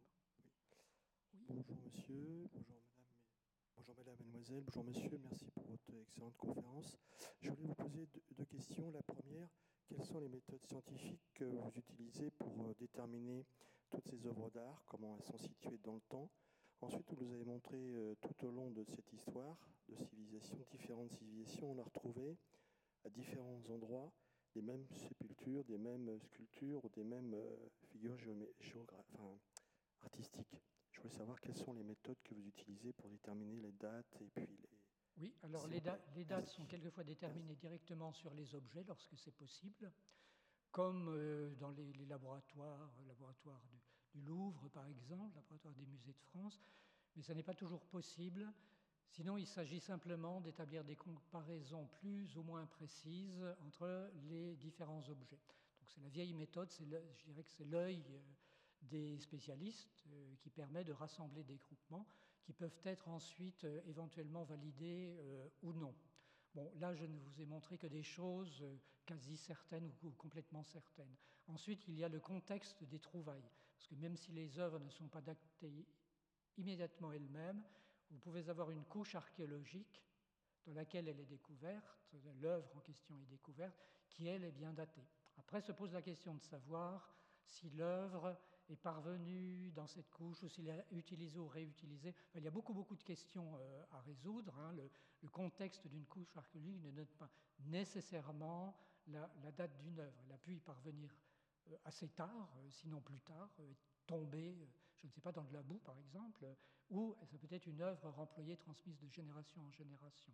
Oui. Bonjour monsieur, bonjour madame, bonjour madame, mademoiselle, bonjour monsieur, merci pour votre excellente conférence. Je voulais vous poser deux, deux questions. La première, quelles sont les méthodes scientifiques que vous utilisez pour déterminer toutes ces œuvres d'art, comment elles sont situées dans le temps? Ensuite, vous nous avez montré euh, tout au long de cette histoire de civilisation, différentes civilisations, on a retrouvé à différents endroits des mêmes sépultures, des mêmes sculptures ou des mêmes euh, figures géographiques, enfin, artistiques. Je voulais savoir quelles sont les méthodes que vous utilisez pour déterminer les dates et puis les... Oui, alors les, da- les dates sont quelquefois déterminées directement sur les objets lorsque c'est possible, comme euh, dans les, les laboratoires, le laboratoire du, du Louvre par exemple, le laboratoire des musées de France, mais ça n'est pas toujours possible. Sinon, il s'agit simplement d'établir des comparaisons plus ou moins précises entre les différents objets. Donc c'est la vieille méthode, c'est le, je dirais que c'est l'œil euh, des spécialistes euh, qui permet de rassembler des groupements qui peuvent être ensuite euh, éventuellement validés euh, ou non. Bon, là, je ne vous ai montré que des choses euh, quasi certaines ou, ou complètement certaines. Ensuite, il y a le contexte des trouvailles, parce que même si les œuvres ne sont pas datées immédiatement elles-mêmes, vous pouvez avoir une couche archéologique dans laquelle elle est découverte, l'œuvre en question est découverte, qui, elle, est bien datée. Après se pose la question de savoir si l'œuvre est parvenue dans cette couche ou s'il est utilisé ou réutilisé. Il y a beaucoup, beaucoup de questions euh, à résoudre. Hein. Le, le contexte d'une couche archéologique ne note pas nécessairement la, la date d'une œuvre. Elle a pu y parvenir euh, assez tard, euh, sinon plus tard, euh, tomber, euh, je ne sais pas, dans de la boue, par exemple, euh, ou ça peut être une œuvre remployée, transmise de génération en génération.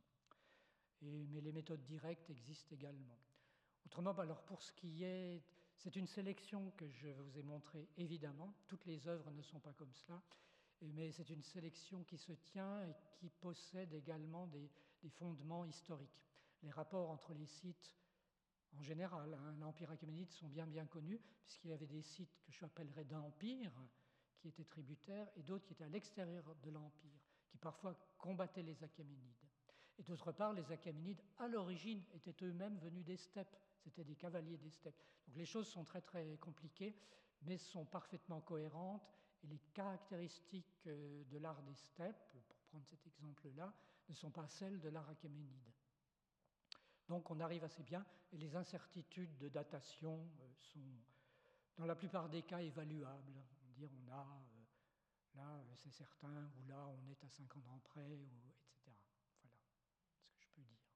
Et, mais les méthodes directes existent également. Autrement, alors pour ce qui est... C'est une sélection que je vous ai montrée, évidemment. Toutes les œuvres ne sont pas comme cela, mais c'est une sélection qui se tient et qui possède également des, des fondements historiques. Les rapports entre les sites, en général, hein, l'Empire achéménide sont bien bien connus, puisqu'il y avait des sites que je appellerais d'empire, qui étaient tributaires, et d'autres qui étaient à l'extérieur de l'Empire, qui parfois combattaient les Achéménides. Et d'autre part, les Achéménides, à l'origine, étaient eux-mêmes venus des steppes. C'était des cavaliers des steppes. Donc les choses sont très très compliquées, mais sont parfaitement cohérentes. Et les caractéristiques de l'art des steppes, pour prendre cet exemple-là, ne sont pas celles de l'art achéménide. Donc on arrive assez bien, et les incertitudes de datation sont, dans la plupart des cas, évaluables. On dit on a, euh, là c'est certain, ou là on est à cinquante ans près, ou, et cetera. Voilà ce que je peux dire.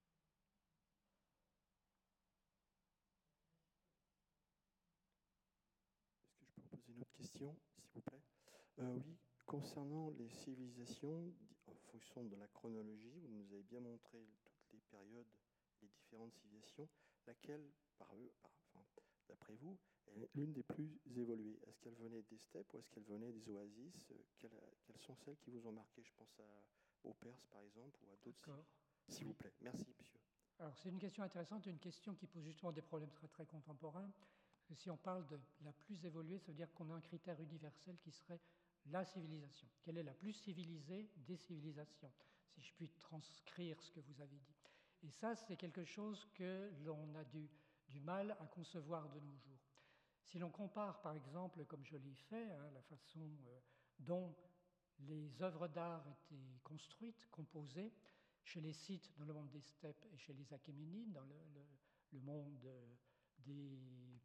Est-ce que je peux vous poser une autre question, s'il vous plaît? euh, Oui, concernant les civilisations, en fonction de la chronologie, vous nous avez bien montré toutes les périodes, les différentes civilisations, laquelle, par eux, par, enfin, d'après vous, est l'une des plus évoluées? Est-ce qu'elle venait des steppes ou est-ce qu'elle venait des oasis? quelles, quelles sont celles qui vous ont marqué? Je pense à, aux Perses, par exemple, ou à d'autres. S'il vous plaît. Merci, monsieur. Alors, c'est une question intéressante, une question qui pose justement des problèmes très, très contemporains. Parce que si on parle de la plus évoluée, ça veut dire qu'on a un critère universel qui serait la civilisation. Quelle est la plus civilisée des civilisations, si je puis transcrire ce que vous avez dit. Et ça, c'est quelque chose que l'on a du, du mal à concevoir de nos jours. Si l'on compare, par exemple, comme je l'ai fait, hein, la façon euh, dont les œuvres d'art étaient construites, composées, chez les Scythes dans le monde des steppes et chez les Achéménides dans le, le, le monde des,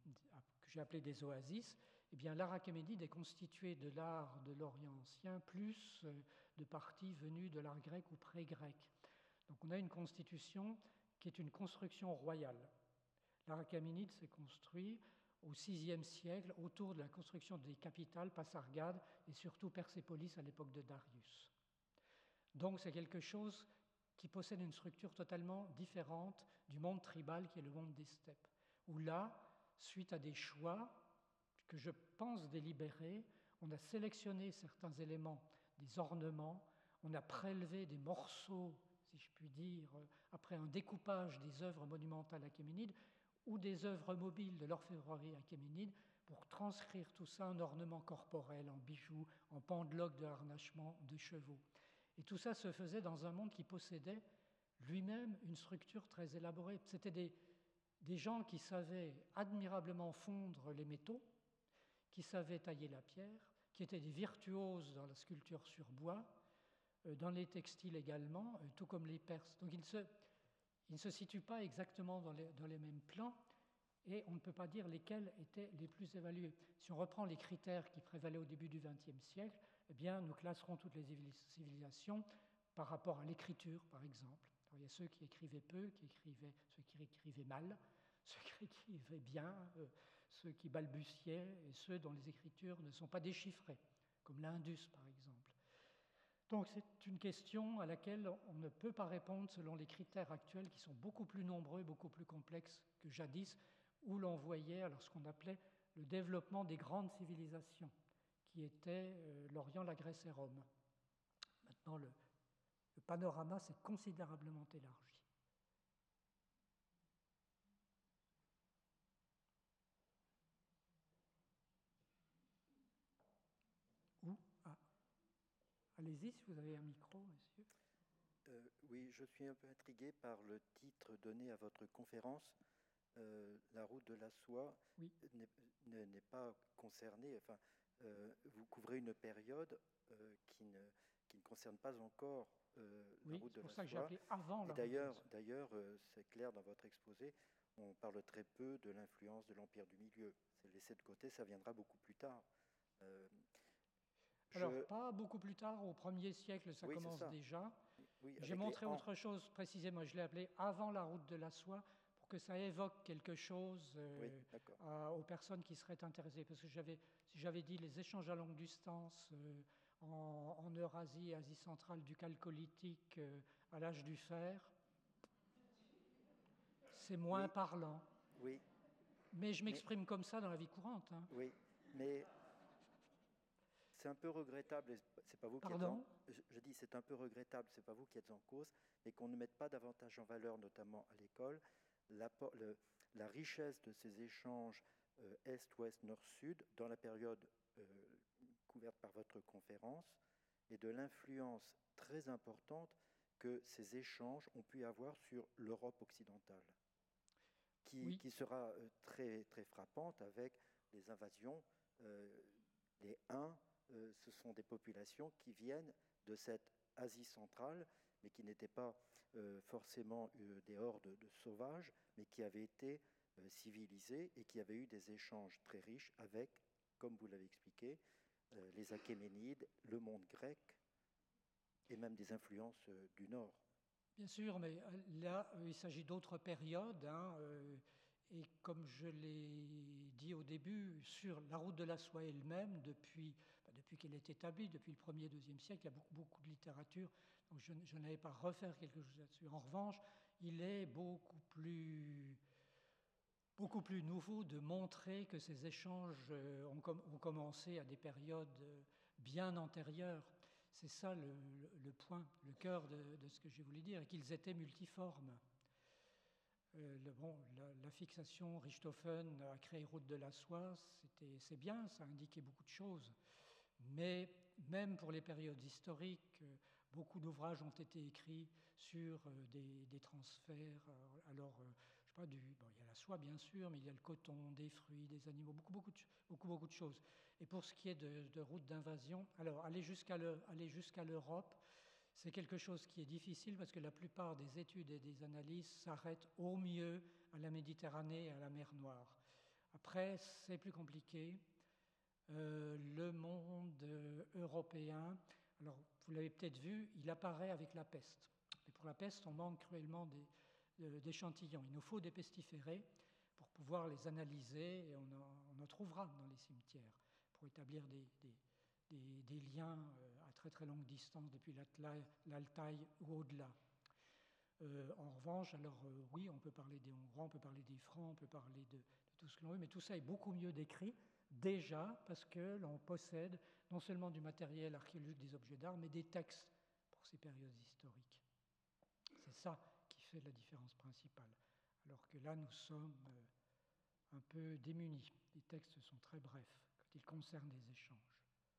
que j'ai appelé des oasis, eh bien l'art achéménide est constitué de l'art de l'Orient ancien plus de parties venues de l'art grec ou pré-grec. Donc on a une constitution qui est une construction royale. L'art achéménide s'est construit au sixième siècle autour de la construction des capitales, Pasargade et surtout Persépolis à l'époque de Darius. Donc c'est quelque chose qui possède une structure totalement différente du monde tribal qui est le monde des steppes, où là, suite à des choix que je pense délibérés, on a sélectionné certains éléments, des ornements, on a prélevé des morceaux, si je puis dire, après un découpage des œuvres monumentales achéménides ou des œuvres mobiles de l'orfèvrerie achéménide pour transcrire tout ça en ornements corporels, en bijoux, en pendeloques de harnachement de chevaux. Et tout ça se faisait dans un monde qui possédait lui-même une structure très élaborée. C'était des, des gens qui savaient admirablement fondre les métaux, qui savaient tailler la pierre, qui étaient des virtuoses dans la sculpture sur bois, euh, dans les textiles également, euh, tout comme les Perses. Donc ils, se, ils ne se situent pas exactement dans les, dans les mêmes plans, et on ne peut pas dire lesquels étaient les plus évalués. Si on reprend les critères qui prévalaient au début du vingtième siècle, eh bien, nous classerons toutes les civilisations par rapport à l'écriture, par exemple. Alors, il y a ceux qui écrivaient peu, qui écrivaient, ceux qui écrivaient mal, ceux qui écrivaient bien, euh, ceux qui balbutiaient, et ceux dont les écritures ne sont pas déchiffrées, comme l'Indus, par exemple. Donc, c'est une question à laquelle on ne peut pas répondre selon les critères actuels, qui sont beaucoup plus nombreux, beaucoup plus complexes que jadis, où l'on voyait alors ce qu'on appelait le développement des grandes civilisations, qui étaient euh, l'Orient, la Grèce et Rome. Maintenant, le, le panorama s'est considérablement élargi. Où ah. Allez-y, si vous avez un micro, monsieur. Euh, oui, je suis un peu intrigué par le titre donné à votre conférence. Euh, la route de la soie oui. n'est, n'est pas concernée. Enfin, euh, vous couvrez une période euh, qui, ne, qui ne concerne pas encore euh, oui, la route de la soie. C'est pour ça que j'ai appelé avant la Et d'ailleurs, route de la soie. D'ailleurs, euh, c'est clair dans votre exposé, on parle très peu de l'influence de l'Empire du Milieu. C'est laissé de côté, ça viendra beaucoup plus tard. Euh, Alors, je... pas beaucoup plus tard, au premier siècle, ça oui, commence ça. déjà. Oui, j'ai montré autre chose précisément, je l'ai appelé avant la route de la soie, pour que ça évoque quelque chose euh, oui, à, aux personnes qui seraient intéressées. Parce que j'avais, si j'avais dit les échanges à longue distance euh, en, en Eurasie et Asie centrale du Chalcolithique euh, à l'âge du fer, c'est moins oui. parlant. Oui. Mais je m'exprime mais... comme ça dans la vie courante. Hein. Oui, mais c'est un peu regrettable, c'est pas vous qui Pardon ? êtes en, je, je dis c'est un peu regrettable, c'est pas vous qui êtes en cause, mais qu'on ne mette pas davantage en valeur, notamment à l'école, la, le, la richesse de ces échanges euh, Est, Ouest, Nord, Sud dans la période euh, couverte par votre conférence, et de l'influence très importante que ces échanges ont pu avoir sur l'Europe occidentale, qui, oui. qui sera très, très frappante avec les invasions. Euh, les Huns, euh, ce sont des populations qui viennent de cette Asie centrale, mais qui n'étaient pas euh, forcément euh, des hordes de sauvages, mais qui avaient été euh, civilisés et qui avaient eu des échanges très riches avec, comme vous l'avez expliqué, euh, les Achéménides, le monde grec, et même des influences euh, du Nord. Bien sûr, mais là, il s'agit d'autres périodes. Hein, euh, et comme je l'ai dit au début, sur la route de la soie elle-même, depuis, bah, depuis qu'elle est établie, depuis le premier et deuxième siècle, il y a beaucoup, beaucoup de littérature. Donc je, je n'avais pas à refaire quelque chose là-dessus. En revanche, il est beaucoup plus, beaucoup plus nouveau de montrer que ces échanges ont, com- ont commencé à des périodes bien antérieures. C'est ça le, le, le point, le cœur de, de ce que j'ai voulu dire, et qu'ils étaient multiformes. Euh, le, bon, la, la fixation Richthofen a créé Route de la Soie, c'était, c'est bien, ça indiquait beaucoup de choses. Mais même pour les périodes historiques, euh, beaucoup d'ouvrages ont été écrits sur euh, des, des transferts. Euh, alors, euh, je sais pas, du, bon, il y a la soie bien sûr, mais il y a le coton, des fruits, des animaux, beaucoup, beaucoup, de, beaucoup, beaucoup de choses. Et pour ce qui est de, de route d'invasion, alors aller jusqu'à, le, aller jusqu'à l'Europe, c'est quelque chose qui est difficile parce que la plupart des études et des analyses s'arrêtent au mieux à la Méditerranée et à la mer Noire. Après, c'est plus compliqué. Euh, le monde euh, européen, alors vous l'avez peut-être vu, il apparaît avec la peste. Et pour la peste, on manque cruellement des, euh, d'échantillons. Il nous faut des pestiférés pour pouvoir les analyser et on en, on en trouvera dans les cimetières pour établir des, des, des, des liens euh, à très très longue distance depuis l'Altaï ou au-delà. Euh, en revanche, alors euh, oui, on peut parler des Hongrois, on peut parler des Francs, on peut parler de, de tout ce que l'on veut, mais tout ça est beaucoup mieux décrit déjà parce que l'on possède non seulement du matériel archéologique, des objets d'art, mais des textes pour ces périodes historiques. C'est ça qui fait la différence principale. Alors que là, nous sommes euh, un peu démunis. Les textes sont très brefs quand ils concernent des échanges.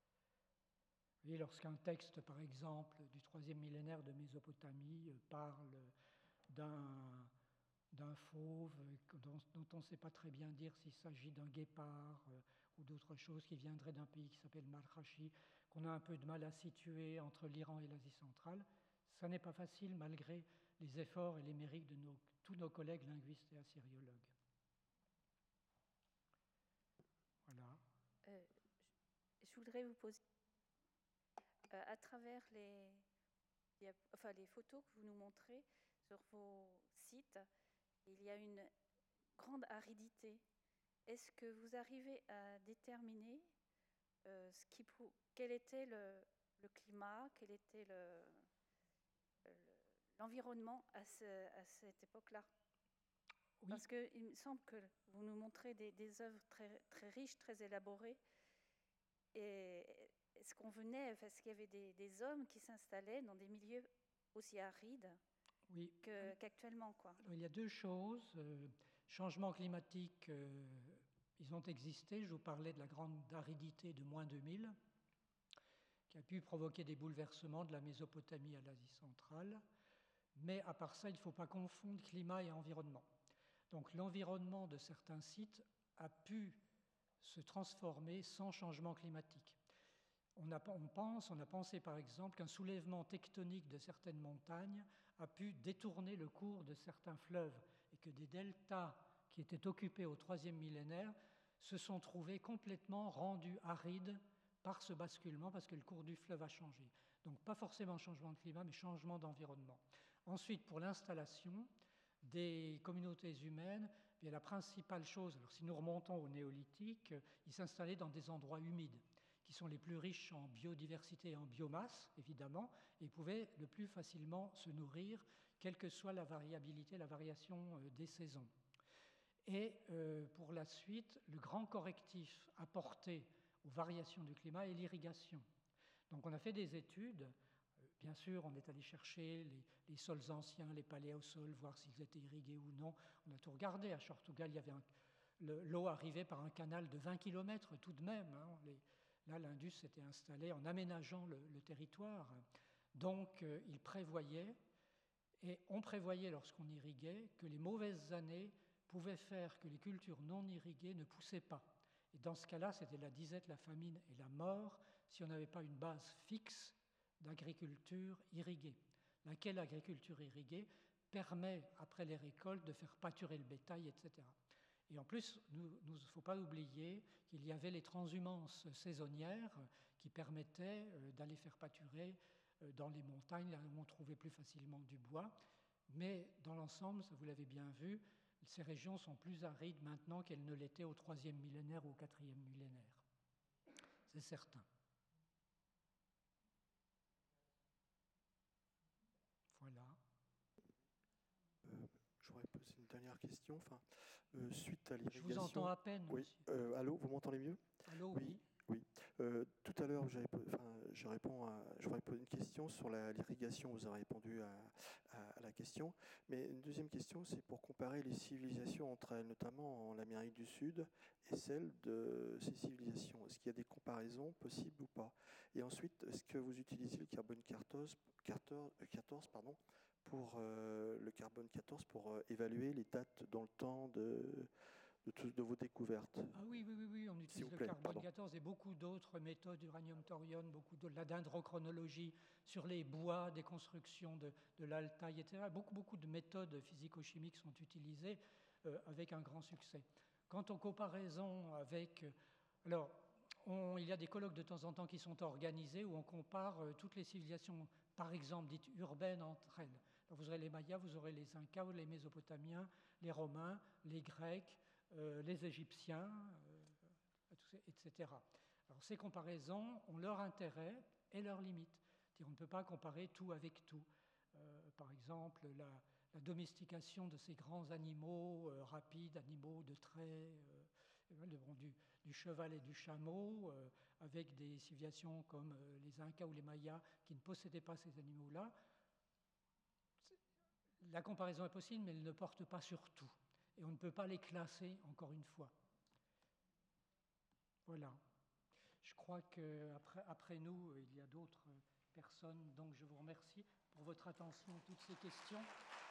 Vous voyez, lorsqu'un texte, par exemple, du troisième millénaire de Mésopotamie euh, parle d'un, d'un fauve dont, dont on ne sait pas très bien dire s'il s'agit d'un guépard euh, ou d'autre chose qui viendrait d'un pays qui s'appelle Malchachi, qu'on a un peu de mal à situer entre l'Iran et l'Asie centrale, ça n'est pas facile malgré les efforts et les mérites de nos, tous nos collègues linguistes et assyriologues. Voilà. Euh, je voudrais vous poser, euh, à travers les, enfin, les photos que vous nous montrez sur vos sites, il y a une grande aridité. Est-ce que vous arrivez à déterminer euh, ce qui, quel était le, le climat, quel était le, le, l'environnement à, ce, à cette époque-là? Oui. Parce qu'il me semble que vous nous montrez des, des œuvres très, très riches, très élaborées. Et est-ce qu'on venait, parce qu'il y avait des, des hommes qui s'installaient dans des milieux aussi arides oui. que, qu'actuellement, quoi. Alors, il y a deux choses. Euh, changement climatique, euh, ils ont existé. Je vous parlais de la grande aridité de moins deux mille, qui a pu provoquer des bouleversements de la Mésopotamie à l'Asie centrale. Mais à part ça, il ne faut pas confondre climat et environnement. Donc l'environnement de certains sites a pu se transformer sans changement climatique. On, a, on pense, on a pensé par exemple qu'un soulèvement tectonique de certaines montagnes a pu détourner le cours de certains fleuves et que des deltas qui étaient occupés au troisième millénaire se sont trouvés complètement rendus arides par ce basculement parce que le cours du fleuve a changé. Donc pas forcément changement de climat, mais changement d'environnement. Ensuite, pour l'installation des communautés humaines, bien, la principale chose, alors si nous remontons au néolithique, ils s'installaient dans des endroits humides, qui sont les plus riches en biodiversité et en biomasse, évidemment, et pouvaient le plus facilement se nourrir, quelle que soit la variabilité, la variation des saisons. Et euh, pour la suite, le grand correctif apporté aux variations du climat est l'irrigation. Donc on a fait des études. Bien sûr, on est allé chercher les, les sols anciens, les paléosols, voir s'ils étaient irrigués ou non. On a tout regardé. À Portugal, il y avait un, le, l'eau arrivait par un canal de vingt kilomètres tout de même. Hein. Les, Là, l'Indus s'était installé en aménageant le, le territoire. Donc, euh, il prévoyait, et on prévoyait lorsqu'on irriguait, que les mauvaises années pouvaient faire que les cultures non irriguées ne poussaient pas. Et dans ce cas-là, c'était la disette, la famine et la mort si on n'avait pas une base fixe d'agriculture irriguée. Laquelle agriculture irriguée permet, après les récoltes, de faire pâturer le bétail, et cetera. Et en plus, il ne faut pas oublier qu'il y avait les transhumances saisonnières qui permettaient d'aller faire pâturer dans les montagnes, là où on trouvait plus facilement du bois. Mais dans l'ensemble, ça vous l'avez bien vu, ces régions sont plus arides maintenant qu'elles ne l'étaient au troisième millénaire ou au quatrième millénaire. C'est certain. Voilà. Euh, J'aurais posé une dernière question. Enfin, euh, suite à l'irrigation. Je vous entends à peine. Oui. Euh, allô, vous m'entendez mieux? Allô, oui. oui. Oui. Euh, tout à l'heure, enfin, je réponds à, j'aurais posé une question sur la, l'irrigation. Vous avez répondu à, à, à la question. Mais une deuxième question, c'est pour comparer les civilisations entre elles, notamment en Amérique du Sud et celles de ces civilisations. Est-ce qu'il y a des comparaisons possibles ou pas? Et ensuite, est-ce que vous utilisez le carbone quatorze, quatorze pardon, pour euh, le carbone quatorze pour euh, évaluer les dates dans le temps de De, tout, de vos découvertes? Ah oui, oui, oui, oui. On utilise vous le plaît, carbone pardon. quatorze et beaucoup d'autres méthodes, uranium-thorium, beaucoup de la dendrochronologie sur les bois, des constructions de, de l'Altaï, et cetera. Beaucoup, beaucoup de méthodes physico-chimiques sont utilisées euh, avec un grand succès. Quant aux comparaisons avec... Euh, alors, on, il y a des colloques de temps en temps qui sont organisés où on compare euh, toutes les civilisations, par exemple, dites urbaines entre elles. Alors, vous aurez les Mayas, vous aurez les Incas, les Mésopotamiens, les Romains, les Grecs, Euh, les Égyptiens, euh, et cetera. Alors ces comparaisons ont leur intérêt et leurs limites. On ne peut pas comparer tout avec tout. Euh, par exemple, la, la domestication de ces grands animaux euh, rapides, animaux de trait, euh, bon, du, du cheval et du chameau, euh, avec des civilisations comme euh, les Incas ou les Mayas qui ne possédaient pas ces animaux-là. La comparaison est possible, mais elle ne porte pas sur tout. Et on ne peut pas les classer, encore une fois. Voilà. Je crois qu'après après nous, il y a d'autres personnes, donc je vous remercie pour votre attention à toutes ces questions.